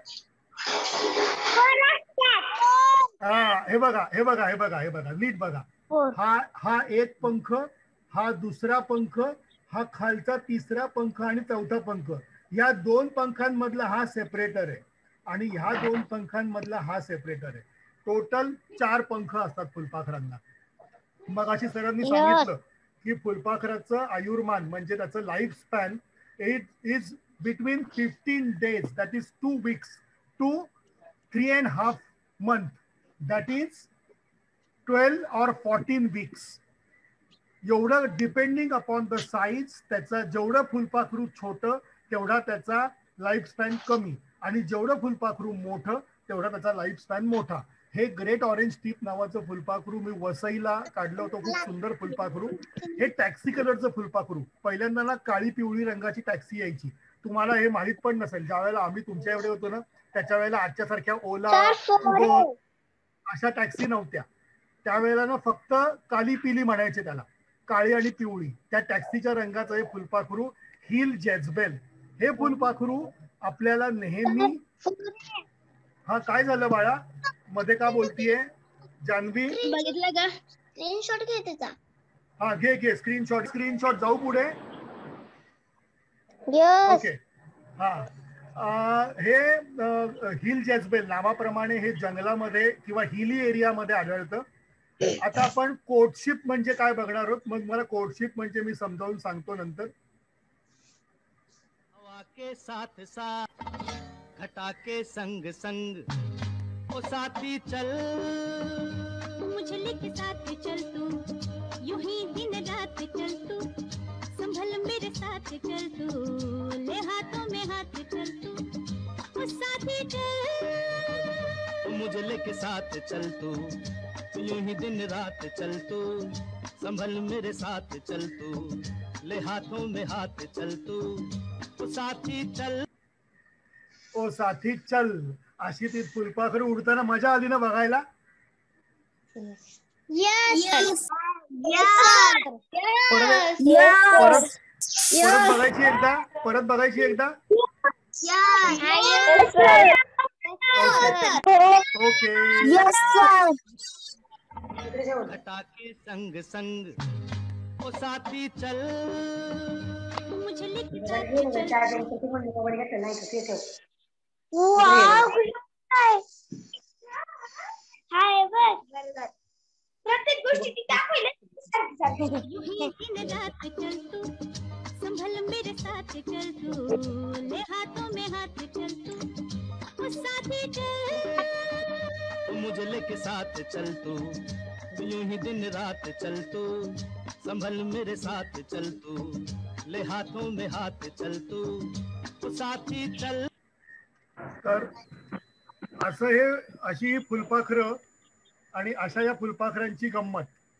हा, हे बघा हे बघा हे बघा हे बघा नीट बघा. हा हा एक पंख, हा दुसरा पंख, हा खालचा तिसरा पंख आणि चौथा पंख. या दोन पंखांमधला हा सेपरेटर आहे आणि ह्या दोन पंखांमधला हा सेपरेटर आहे. टोटल चार पंख असतात फुलपाखरांना. मग अशी सरांनी सांगितलं की फुलपाखराचं आयुर्मान म्हणजे त्याचं life span it is between fifteen days, that is two weeks, two three and half month, that is twelve और फोर्टीन वीक्स. एवढं डिपेंडिंग अपॉन द साईज. त्याचा जेवढं फुलपाखरू छोटं तेवढा त्याचा लाईफ स्पॅन कमी, आणि जेवढं फुलपाखरू मोठं तेवढा त्याचा लाईफ स्पॅन मोठा. हे ग्रेट ऑरेंज टीप नावाचं फुलपाखरू मी वसईला काढलं होतं. खूप सुंदर फुलपाखरू. हे टॅक्सी कलरचं फुलपाखरू. पहिल्यांदा ना काळी पिवळी रंगाची टॅक्सी यायची. तुम्हाला हे माहित पण नसेल, ज्या वेळेला आम्ही तुमच्या एवढे होतो ना त्याच्या वेळेला आजच्या सारख्या ओला उबर अशा टॅक्सी नव्हत्या. त्यावेळेला ना फक्त काली पिली म्हणायचे त्याला, काळी आणि पिवळी. त्या टॅक्सीच्या रंगाचं हे फुलपाखरू हिल जेझबेल. हे फुलपाखरू आपल्याला नेहमी. हा काय झालं बाळा, मध्ये का बोलतीये जान्हवी? बघितलं का? स्क्रीनशॉट घे त्याचा. हा घे घे स्क्रीनशॉट. स्क्रीनशॉट जाऊ पुढे. ओके. हा हे हिल जेझबेल नावाप्रमाणे हे जंगलामध्ये किंवा हिली एरियामध्ये आढळतं. आता आपण कोर्टशिप म्हणजे काय बघणार आहोत. मग मला कोर्टशिप म्हणजे मी समजावून सांगतो नंतर. हवा के साथ साथ घटा के संग संग ओ साथी चल, मुझे के साथ चल तू, यूं ही दिन रात चल तू, संभल मेरे साथ चल तू, ले हाथों में हाथ चल तू, ओ साथी चल, मुझे लेके साथ चल तू, यूं ही दिन रात चल तू, संभल मेरे साथ चल तू, ले हाथों में हाथ चल तू, ओ साथी चल, ओ साथी चल. अशी ती फुलपाखरू उडताना मजा आली ना बघायला? यस. परत परत परत बघायची एकदा, परत बघायची एकदा. ओके. घटा के संग संग ओ साथी चल, मुझे लेके साथ चल, प्रत्येक गोष्टी यूं ही दिन रात चल तू, संभल मेरे साथ चल तू, ले हाथों में हाथ चल तू, ओ साथी चल, मुझे लेके साथ चल तू, यूं ही दिन रात चल तू, संभल मेरे साथ चल तू, ले हाथों में हाथ चल तू, ओ साथी चल. तर असं हे अशी ही फुलपाखरं आणि अशा या फुलपाखरांची गंमत.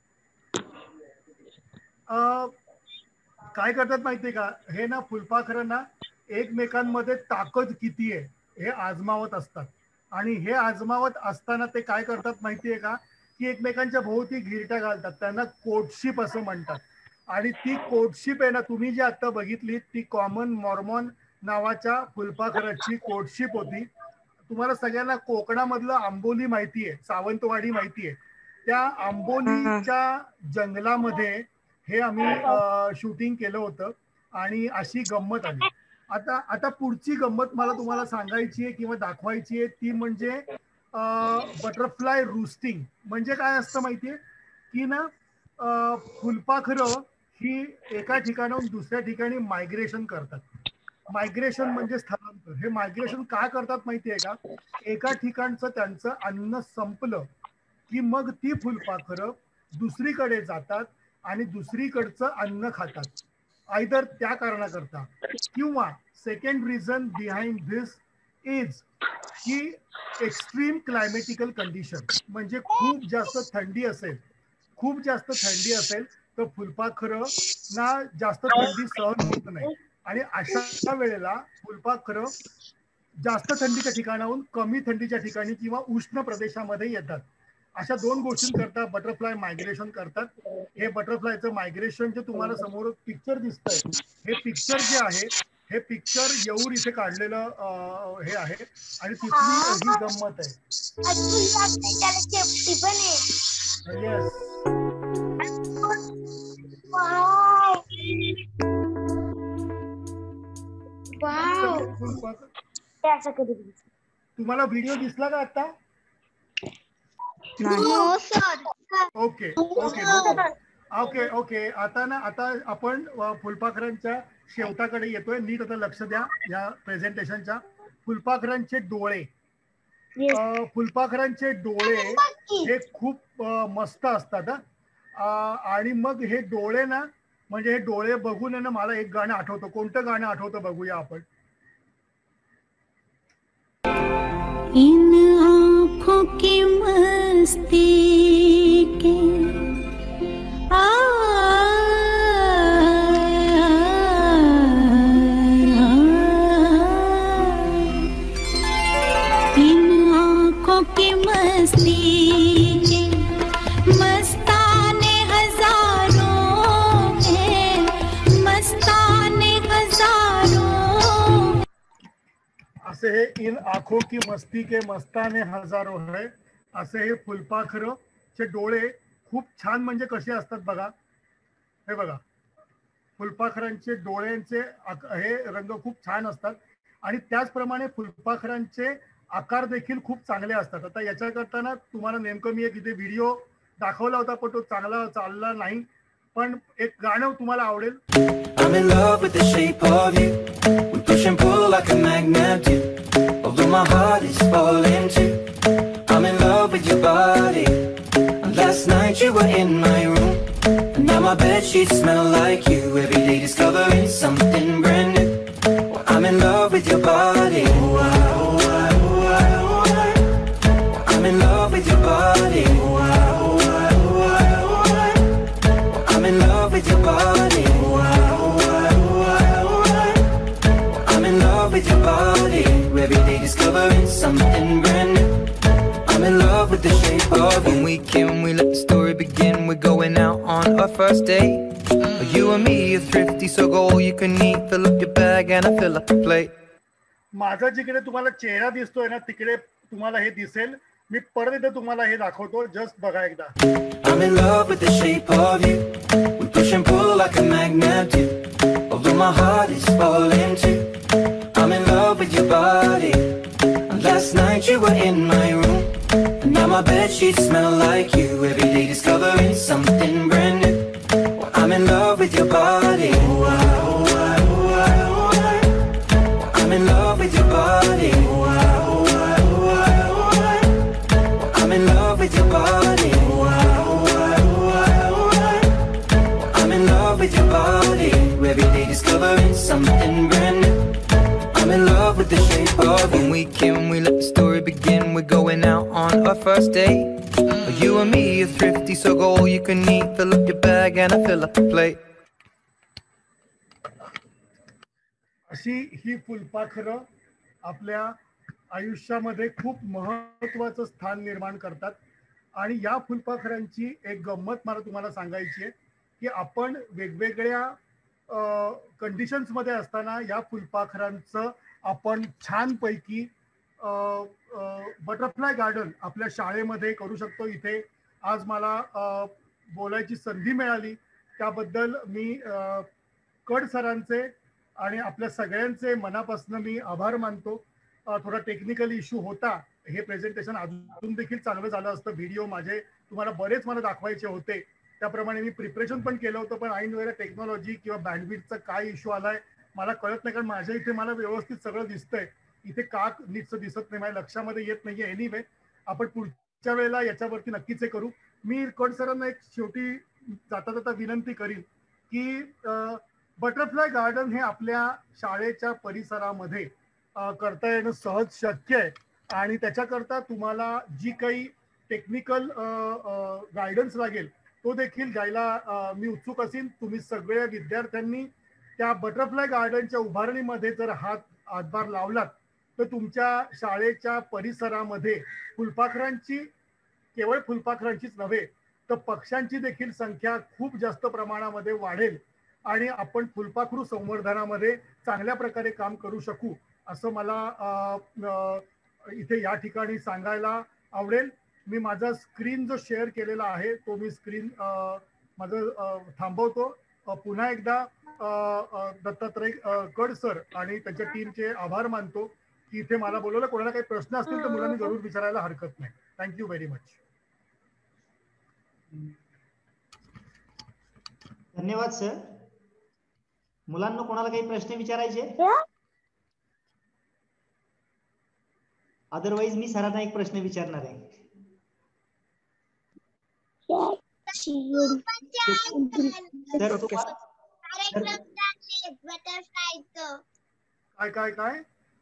काय करतात माहितीये का, हे ना फुलपाखरं ना एकमेकांमध्ये ताकद किती आहे हे आजमावत असतात. आणि हे आजमावत असताना ते काय करतात माहितीये का, की एकमेकांच्या भोवती घिरट्या घालतात. त्यांना कोर्टशिप असं म्हणतात. आणि ती कोर्टशिप आहे ना, तुम्ही जी आता बघितली ती कॉमन मॉर्मॉन नावाच्या फुलपाखराची कोर्टशिप होती. तुम्हाला सगळ्यांना कोकणामधलं आंबोली माहितीये, सावंतवाडी माहितीये. त्या आंबोलीच्या जंगलामध्ये हे आम्ही शूटिंग केलं होतं आणि अशी गंमत आली. आता आता पुढची गंमत मला तुम्हाला सांगायची आहे किंवा दाखवायची आहे ती म्हणजे बटरफ्लाय रूस्टिंग. म्हणजे काय असतं माहितीये की ना, फुलपाखरं ही एका ठिकाणाहून दुसऱ्या ठिकाणी मायग्रेशन करतात. मायग्रेशन म्हणजे स्थलांतर. हे मायग्रेशन का करतात माहितीये का? एका ठिकाणचं त्यांचं अन्न संपलं की मग ती फुलपाखरं दुसरीकडे जातात आणि दुसरीकडचं अन्न खातात. आयदर त्या कारणाकरता किंवा second reason behind this is की एक्स्ट्रीम क्लायमेटिकल कंडिशन, म्हणजे खूप जास्त थंडी असेल खूप जास्त थंडी असेल तर फुलपाखरं ना जास्त थंडी सहन होत नाही आणि अशा वेळेला फुलपाखरं जास्त थंडीच्या ठिकाणाहून कमी थंडीच्या ठिकाणी किंवा उष्ण प्रदेशामध्ये येतात. अशा दोन गोष्टींकरता बटरफ्लाय मायग्रेशन करतात. हे बटरफ्लायचं मायग्रेशन जे तुम्हाला समोर पिक्चर दिसतंय, हे पिक्चर जे आहे हे पिक्चर येऊर इथे काढलेलं हे आहे आणि तिथली ही गंमत आहे. येस, तुम्हाला व्हिडिओ दिसला का आता? ओके ओके ओके ओके आता ना आता आपण फुलपाखरांच्या शेवटाकडे येतोय. नीट आता लक्ष द्या या प्रेझेंटेशनच्या. फुलपाखरांचे डोळे, फुलपाखरांचे डोळे हे खूप मस्त असतात आणि मग हे डोळे ना म्हणजे हे डोळे बघून ना मला एक गाणं आठवतं. कोणतं गाणं आठवतं बघूया आपण. इन आँखों की मस्ती के आ, इन आँखों की मस्ती के मस्ताने हजारों हैं, मस्ताने हजारों. असे हे इन आँखों की मस्ती के मस्ताने हजारो है, असे हे फुलपाखरं चे डोळे खूप छान म्हणजे कसे असतात बघा. हे बघा फुलपाखरांचे डोळ्यांचे हे रंग खूप छान असतात आणि त्याचप्रमाणे फुलपाखरांचे आकार देखील खूप चांगले असतात. आता याच्या करताना तुम्हाला नेमकं मी एक इथे व्हिडिओ दाखवला होता पण तो चांगला चालला नाही, पण एक गाणं तुम्हाला आवडेल. I'm in love with the shape of you. We push and pull like a magnet do. Although my heart is falling too. I'm in love with your body. And last night you were in my room. And now my bedsheets smell like you. Every day discovering something brand new. Well, I'm in love with your body. Oh, I, oh, I, oh, I, oh, I. Well, I'm in love with your body. Oh, I, oh, I, oh, I, oh, I. Well, I'm in love with your body. Oh, I, oh, I, oh, I, oh, I. Well, I'm in love with your body. Every day discovering something brand new. I'm in love with the shape of you. When we can, we let the story begin. We're going out on our first date. You and me are thrifty, so go all you can eat. Fill up your bag and I fill up the plate. माझा जिकडे तुम्हाला चेहरा दिसतोय ना तिकडे तुम्हाला हे दिसेल. मी परत एकदा तुम्हाला हे दाखवतो, जस्ट बघा एकदा. I'm in love with the shape of you. We push and pull like a magnet do. Although my heart is falling too. I'm in love with your body. And last night you were in my room. And now my bedsheets smell like you. Every day discovering something brand new. Well, I'm in love with your body. Oh, I, oh, I, oh, I, oh, I. Well, I'm in love with your body. Oh, I, oh, I, oh, I, oh, I. Well, I'm in love with your body. Oh, I, oh, I, oh, I, oh, I. Well, I'm in love with your body. Every day discovering something brand new. I'm in love with the shape of you. When we can, we let the story begin. We're going out on our first date. You and me are thrifty, so go all you can eat. Fill up your bag and I fill up the plate. अशी ही फुलपाखरं आपल्या आयुष्यामध्ये खूप महत्वाचं स्थान निर्माण करतात आणि या फुलपाखरांची एक गंमत मला तुम्हाला सांगायची आहे की आपण वेगवेगळ्या कंडिशन्स मध्ये असताना या फुलपाखरांचं आपण छानपैकी बटरफ्लाय गार्डन आपल्या शाळेमध्ये करू शकतो. इथे आज मला बोलायची संधी मिळाली त्याबद्दल मी कड सरांचे आणि आपल्या सगळ्यांचे मनापासून मी आभार मानतो. थोडा टेक्निकल इश्यू होता, हे प्रेझेंटेशन अजून देखील चांगलं झालं असतं. व्हिडिओ माझे तुम्हाला बरेच मला दाखवायचे होते त्याप्रमाणे मी प्रिपरेशन पण केलं होतं, पण ऐन वेळेला टेक्नॉलॉजी किंवा बँडविड्थचा काय इश्यू आलाय मला कळत नाही, कारण माझ्या इथे मला व्यवस्थित सगळं दिसतंय, इथे का नीटचं दिसत नाही माझ्या लक्षामध्ये येत नाहीये. एनिवे आपण पुढच्या वेळेला याच्यावरती नक्कीच हे करू. मी कड सरांना एक शेवटी जाता जाता विनंती करीन की बटरफ्लाय गार्डन हे आपल्या शाळेच्या परिसरामध्ये करता येणं सहज शक्य आहे आणि त्याच्याकरता तुम्हाला जी काही टेक्निकल गायडन्स लागेल तो देखील द्यायला मी उत्सुक असेल. तुम्ही सगळ्या विद्यार्थ्यांनी त्या बटरफ्लाय गार्डनच्या उभारणीमध्ये जर हात हातभार लावलात तर तुमच्या शाळेच्या परिसरामध्ये फुलपाखरांची, केवळ फुलपाखरांचीच नव्हे तर पक्ष्यांची देखील संख्या खूप जास्त प्रमाणामध्ये वाढेल आणि आपण फुलपाखरू संवर्धनामध्ये चांगल्या प्रकारे काम करू शकू असं मला इथे या ठिकाणी सांगायला आवडेल. मी माझा स्क्रीन जो शेअर केलेला आहे तो मी स्क्रीन माझं थांबवतो. पुन्हा एकदा दत्तात्रय कड सर आणि त्यांच्या टीमचे आभार मानतो की इथे मला बोलवलं. कोणाला काही प्रश्न असतील तर मुलांनी जरूर विचारायला हरकत नाही. Thank you very much. धन्यवाद सर. मुलांना कोणाला काही प्रश्न विचारायचे? अदरवाइज मी सरांना एक प्रश्न विचारणार आहे. सर काय काय काय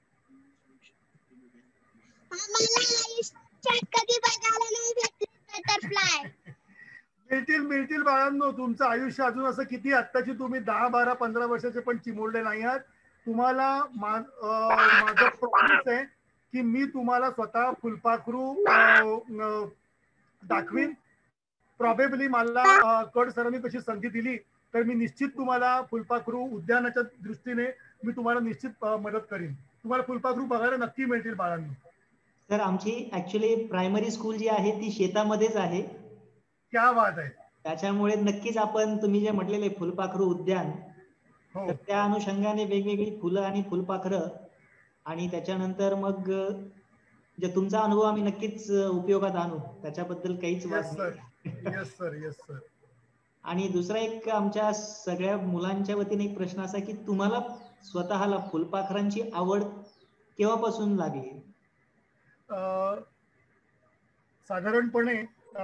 मिळतील मिळतील बाळांनो. तुमचं आयुष्य अजून असं किती, आत्ताची तुम्ही दहा बारा पंधरा वर्षाचे पण चिमुरले नाही आहात. तुम्हाला माझं प्रॉमिस आहे की मी तुम्हाला स्वतः फुलपाखरू दाखवीन. प्रॉबेबली मला कड सरांनी तशी संधी दिली तर मी निश्चित तुम्हाला फुलपाखरू उद्यानाच्या दृष्टीने मी तुम्हाला निश्चित मदत करीन. तुम्हाला फुलपाखरू बघायला नक्की मिळतील बाळांनो. सर आमची ऍक्च्युली प्रायमरी स्कूल जी आहे ती शेतामध्येच आहे. क्या बात आहे. त्याच्यामुळे नक्कीच आपण तुम्ही जे म्हटलेले फुलपाखरू उद्यान, तर त्या अनुषंगाने वेगवेगळी फुलं आणि फुलपाखरं आणि त्याच्यानंतर मग जे तुमचा अनुभव आम्ही नक्कीच उपयोगात आणू, त्याच्याबद्दल काहीच वाद नाही. Yes sir, yes sir. आणि दुसरा एक आमच्या सगळ्या मुलांच्या वतीने एक प्रश्न असा की तुम्हाला स्वतःला फुलपाखरांची आवड केव्हापासून लागली? साधारणपणे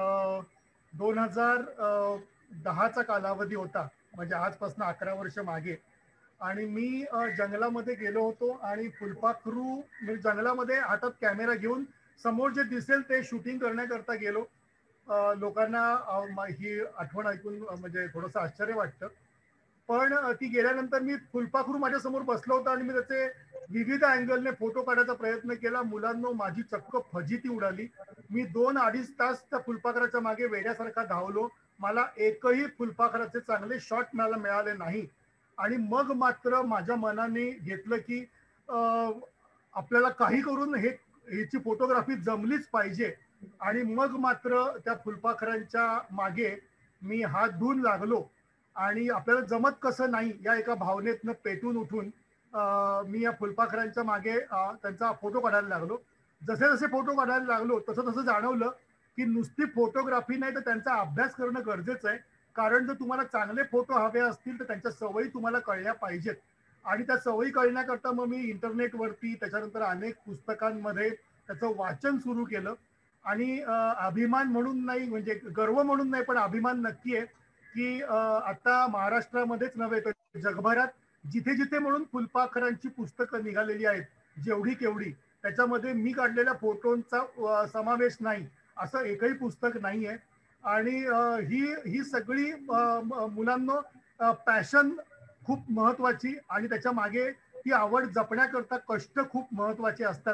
दोन हजार दहाचा कालावधी होता, म्हणजे आजपासून अकरा वर्ष मागे. आणि मी जंगलामध्ये गेलो होतो आणि फुलपाखरू म्हणजे जंगलामध्ये हातात कॅमेरा घेऊन समोर जे दिसेल ते शूटिंग करण्याकरता गेलो. लोकांना ही आठवण ऐकून म्हणजे थोडंसं आश्चर्य वाटतं, पण ती गेल्यानंतर मी फुलपाखरू माझ्या समोर बसलो होतो आणि मी त्याचे विविध अँगलने फोटो काढायचा प्रयत्न केला. मुलांनो माझी चक्क फजिती उडाली. मी दोन अडीच तास त्या फुलपाखराच्या मागे वेड्यासारखा धावलो. मला एकही फुलपाखराचे चांगले शॉट मला मिळाले नाही. आणि मग मात्र माझ्या मनाने घेतलं की आपल्याला काही करून हे ह्याची फोटोग्राफी जमलीच पाहिजे. आणि मग मात्र त्या फुलपाखरांच्या मागे मी हात धुवून लागलो आणि आपल्याला जमत कसं नाही या एका भावनेतनं पेटून उठून मी या फुलपाखरांच्या मागे त्यांचा फोटो काढायला लागलो. जसे जसे फोटो काढायला लागलो तसं तसं जाणवलं की नुसती फोटोग्राफी नाही तर त्यांचा अभ्यास करणं गरजेचं आहे. कारण जर तुम्हाला चांगले फोटो हवे असतील तर त्यांच्या सवयी तुम्हाला कळल्या पाहिजेत. आणि त्या सवयी कळण्याकरता मग मी इंटरनेटवरती त्याच्यानंतर अनेक पुस्तकांमध्ये त्याचं वाचन सुरू केलं. आणि अभिमान म्हणून नाही, म्हणजे गर्व म्हणून नाही, पण अभिमान नक्की आहे की आता महाराष्ट्रामध्येच नव्हे तर जगभरात जिथे जिथे म्हणून फुलपाखरांची पुस्तकं निघालेली आहेत जेवढी केवढी, त्याच्यामध्ये मी काढलेल्या फोटोंचा समावेश नाही असं एकही पुस्तक नाही आहे. आणि ही ही सगळी मुलांना पॅशन खूप महत्वाची आणि त्याच्या मागे ती आवड जपण्याकरता कष्ट खूप महत्वाचे असतात.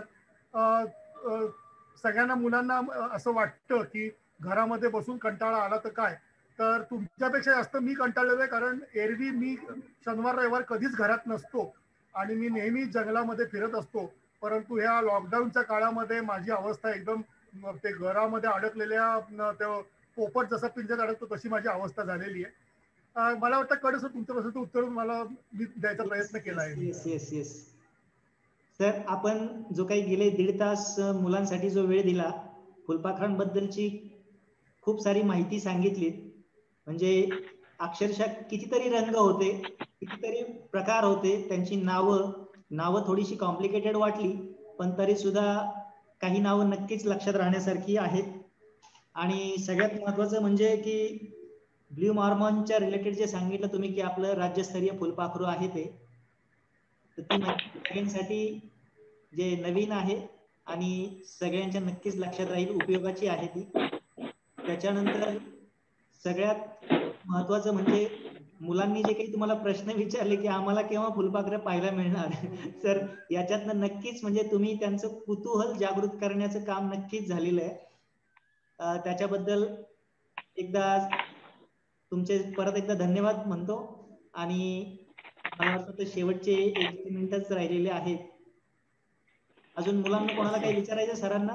सगळ्यांना मुलांना असं वाटतं की घरामध्ये बसून कंटाळा आला तर काय, तर तुमच्यापेक्षा जास्त मी कंटाळलेलो आहे. कारण एरवी मी शनिवार रविवार कधीच घरात नसतो आणि मी नेहमी जंगलामध्ये फिरत असतो. परंतु ह्या लॉकडाऊनच्या काळामध्ये माझी अवस्था एकदम ते घरामध्ये अडकलेल्या त्या पोपट जसा पिंजऱ्यात अडकतो तशी माझी अवस्था झालेली आहे. मला वाटतं कडे सर तुमच्या प्रश्नाचं उत्तर मला मी द्यायचा प्रयत्न केला आहे. येस येस येस सर, आपण जो काही गेले दीड तास मुलांसाठी जो वेळ दिला, फुलपाखरांबद्दलची खूप सारी माहिती सांगितली म्हणजे अक्षरशः कितीतरी रंग होते, कितीतरी प्रकार होते, त्यांची नावं नावं थोडीशी कॉम्प्लिकेटेड वाटली, पण तरी सुद्धा काही नावं नक्कीच लक्षात राहण्यासारखी आहेत. आणि सगळ्यात महत्वाचं म्हणजे की ब्ल्यू मॉर्मॉनच्या रिलेटेड जे सांगितलं तुम्ही की आपलं राज्यस्तरीय फुलपाखरू आहे ते, तर ती सगळ्यांसाठी जे नवीन आहे आणि सगळ्यांच्या नक्कीच लक्षात राहील, उपयोगाची आहे ती. त्याच्यानंतर सगळ्यात महत्वाचं म्हणजे मुलांनी जे काही तुम्हाला प्रश्न विचारले की आम्हाला केव्हा फुलपाखरं पाहायला मिळणार, तर याच्यातनं नक्कीच म्हणजे तुम्ही त्यांचं कुतूहल जागृत करण्याचं काम नक्कीच झालेलं आहे. त्याच्याबद्दल एकदा तुमचे परत एकदा धन्यवाद म्हणतो. आणि मला वाटतं शेवटचे एक दोन मिनिटच राहिलेले आहेत. अजून मुलांना कोणाला काही विचारायचं सरांना?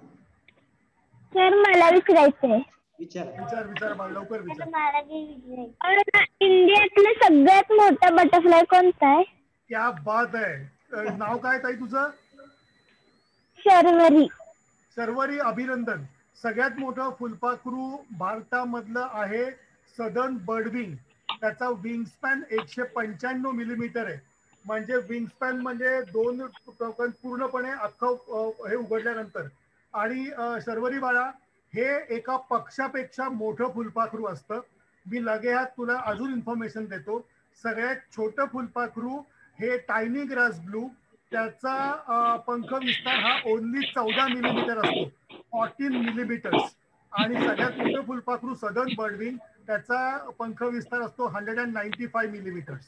सर मला विचारायचंय. विचार विचार विचार बाळ, लवकर विचार. मला विचारायचं, इंडियातलं सगळ्यात मोठा बटरफ्लाय कोणता आहे? क्या बात आहे. नाव काय ताई तुझं? शर्वरी. शर्वरी, अभिनंदन. सगळ्यात मोठं फुलपाखरू भारतामधलं आहे सदर्न बर्डविंग. त्याचा विंग स्पॅन एकशे पंच्याण्णव मिलीमीटर आहे. म्हणजे विंग स्पॅन म्हणजे दोन पूर्णपणे अख्खं हे उघडल्यानंतर. आणि शर्वरी बाळा, हे एका पक्षापेक्षा मोठं फुलपाखरू असतं. मी लगेच तुला अजून इन्फॉर्मेशन देतो. सगळ्यात छोटं फुलपाखरू हे टायनी ग्रास ब्लू, त्याचा पंख विस्तार हा ओनली चौदा मिलीमीटर असतो, फोर्टीन मिलीमीटर्स. आणि सगळ्यात मोठं फुलपाखरू सदर्न बर्डविंग, त्याचा पंख विस्तार असतो hundred and ninety five millimetres.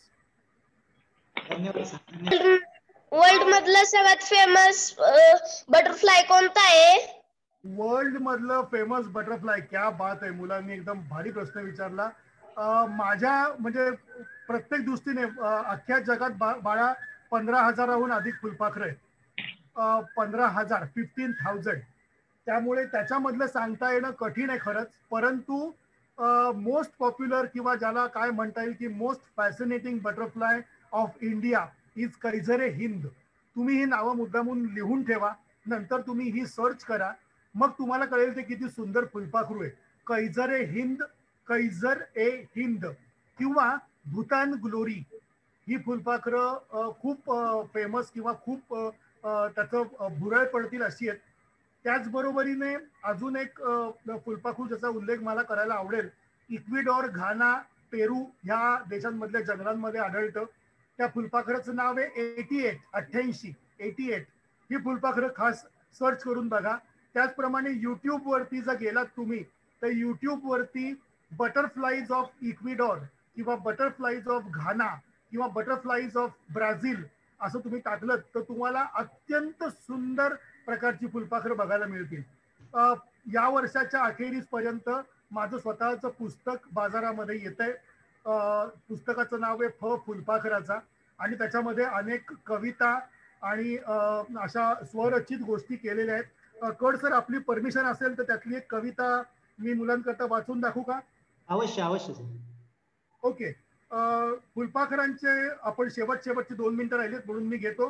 World मधलं सगळ्यात फेमस बटरफ्लाय कोणता आहे? वर्ल्ड मधलं फेमस बटरफ्लाय, क्या बात आहे. मुलांनी एकदम भारी प्रश्न विचारला. माझ्या म्हणजे प्रत्येक दृष्टीने अख्ख्या जगात बाळा पंधरा हजाराहून अधिक फुलपाखरं आहेत. पंधरा हजार फिफ्टीन थाउजंड. त्यामुळे त्याच्यामधलं सांगता येणं कठीण आहे खरंच. परंतु मोस्ट पॉप्युलर किंवा ज्याला काय म्हणता येईल की most fascinating butterfly of India is Kaiser Hind. तुम्ही ही नावं मुद्दामून लिहून ठेवा, नंतर तुम्ही ही सर्च करा, मग तुम्हाला कळेल ते किती सुंदर फुलपाखरू आहे. कैझरे हिंद, कैझर ए हिंद किंवा भूतान ग्लोरी ही फुलपाखरं खूप फेमस किंवा खूप त्याचं भुरळ पडतील अशी आहेत. त्याचबरोबरीने अजून एक फुलपाखरू ज्याचा उल्लेख मला करायला आवडेल, इक्विडॉर, घाना, पेरू ह्या देशांमधल्या जंगलांमध्ये आढळतं. त्या फुलपाखराचं नाव आहे एटी एट अठ्ठ्याऐंशी एटी एट. ही फुलपाखरं खास सर्च करून बघा. त्याचप्रमाणे युट्यूब वरती जर गेलात तुम्ही तर युट्यूब वरती बटरफ्लाईज ऑफ इक्विडॉर किंवा बटरफ्लाईज ऑफ घाना किंवा बटरफ्लाईज ऑफ ब्राझील असं तुम्ही टाकलं तर तुम्हाला अत्यंत सुंदर प्रकारची फुलपाखरं बघायला मिळतील. या वर्षाच्या अखेरीस पर्यंत माझं स्वतःचं पुस्तक बाजारामध्ये येत आहे. पुस्तकाचं नाव आहे फ फुलपाखराचा आणि त्याच्यामध्ये अनेक कविता आणि अशा स्वरचित गोष्टी केलेल्या आहेत. कड सर, आपली परमिशन असेल तर त्यातली एक कविता मी मुलांकरता वाचून दाखवू का? अवश्य अवश्य. ओके. फुलपाखरांचे आपण शेवट शेवटचे दोन मिनिटं राहिलेत म्हणून मी घेतो.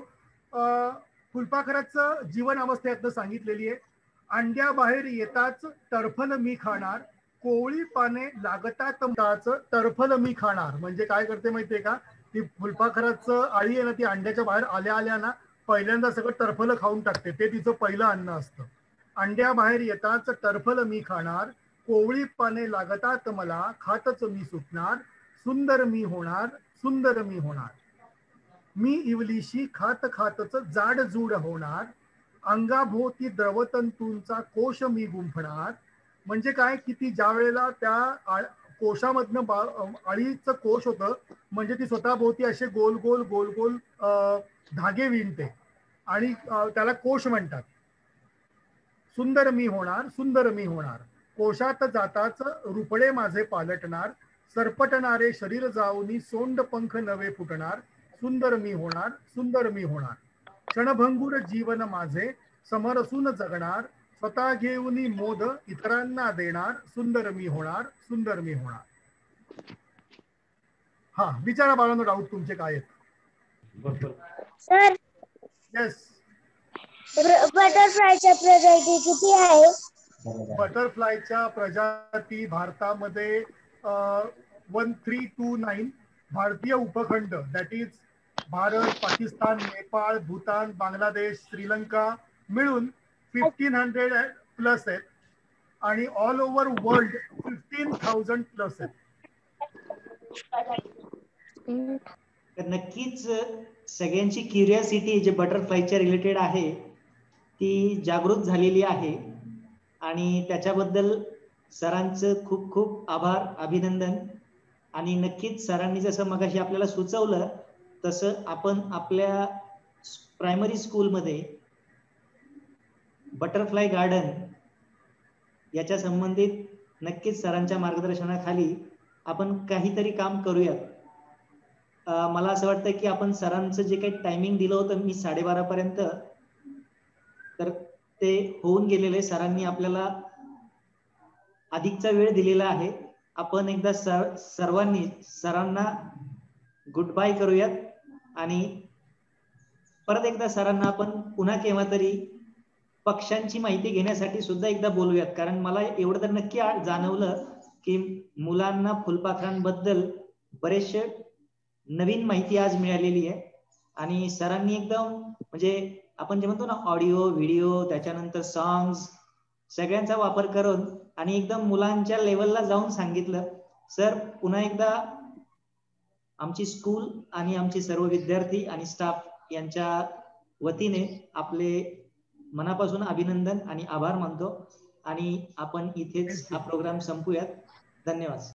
फुलपाखराचं जीवन अवस्थेतनं सांगितलेली आहे. अंड्याबाहेर येताच टरफल मी खाणार, कोवळी पाने लागतात टरफल मी खाणार. म्हणजे काय करते माहितीये का, ती फुलपाखराचं आळी आहे ना, ती अंड्याच्या बाहेर आल्या आल्या ना पहिल्यांदा सगळं टरफल खाऊन टाकते. ते तिचं पहिलं अन्न असतं. अंड्याबाहेर येताच टरफल मी खाणार, कोवळी पाने लागतात मला, खातच मी सुटणार, सुंदर मी होणार, सुंदर मी होणार. मी इवलीशी खात खातच जाड जूड होणार, अंगाभोवती द्रवतंतूंचा कोश मी गुंफणार. म्हणजे काय की ती ज्या वेळेला त्या कोशामधनं आळीचं कोश होतं म्हणजे ती स्वतःभोवती असे गोल गोल गोल गोल धागे विणते आणि त्याला कोश म्हणतात. सुंदर मी होणार, सुंदर मी होणार, कोशात जाताच रुपडे माझे पालटणार, सरपटणारे शरीर जाऊनी सोंड पंख नवे फुटणार, सुंदर मी होणार, सुंदर मी होणार. क्षणभंगूर जीवन माझे समरसून जगणार, स्वतः घेऊनी मोद इतरांना देणार, सुंदर मी होणार, सुंदर मी होणार. हा, विचारा बाळांनो, डाऊट तुमचे काय आहेत? Sir, yes. बटरफ्लायच्या प्रजाती किती आहे? बटरफ्लायच्या प्रजाती भारतामध्ये वन थ्री टू नाईन भारतीय उपखंड दॅट इज भारत, पाकिस्तान, नेपाळ, भूतान, बांगलादेश, श्रीलंका मिळून फिफ्टीन हंड्रेड प्लस आहेत आणि all over world fifteen thousand plus आहेत. तर नक्कीच सगळ्यांची क्युरियोसिटी जे बटरफ्लायच्या रिलेटेड आहे ती जागृत झालेली आहे आणि त्याच्याबद्दल सरांचं खूप खूप आभार, अभिनंदन. आणि नक्कीच सरांनी जसं मगाशी आपल्याला सुचवलं तसं आपण आपल्या प्रायमरी स्कूलमध्ये बटरफ्लाय गार्डन याच्या संबंधित नक्कीच सरांच्या मार्गदर्शनाखाली आपण काहीतरी काम करूयात. मला असं वाटतं की आपण सरांचं जे काही टायमिंग दिलं होतं मी साडेबारा पर्यंत तर ते होऊन गेलेले. सरांनी आपल्याला अधिकचा वेळ दिलेला आहे. आपण एकदा सर सर्वांनी सरांना गुड बाय करूयात आणि परत एकदा सरांना आपण पुन्हा केव्हा तरी पक्ष्यांची माहिती घेण्यासाठी सुद्धा एकदा बोलूयात. कारण मला एवढं तर नक्की जाणवलं की मुलांना फुलपाखरांबद्दल बरेचसे नवीन माहिती आज मिळालेली आहे आणि सरांनी एकदम म्हणजे आपण जे म्हणतो ना ऑडिओ व्हिडिओ त्याच्यानंतर सॉंग्स सगळ्यांचा वापर करून आणि एकदम मुलांच्या लेवलला जाऊन सांगितलं. सर पुन्हा एकदा आमची स्कूल आणि आमचे सर्व विद्यार्थी आणि स्टाफ यांच्या वतीने आपले मनापासून अभिनंदन आणि आभार मानतो आणि आपण इथेच हा प्रोग्राम संपूयात. धन्यवाद.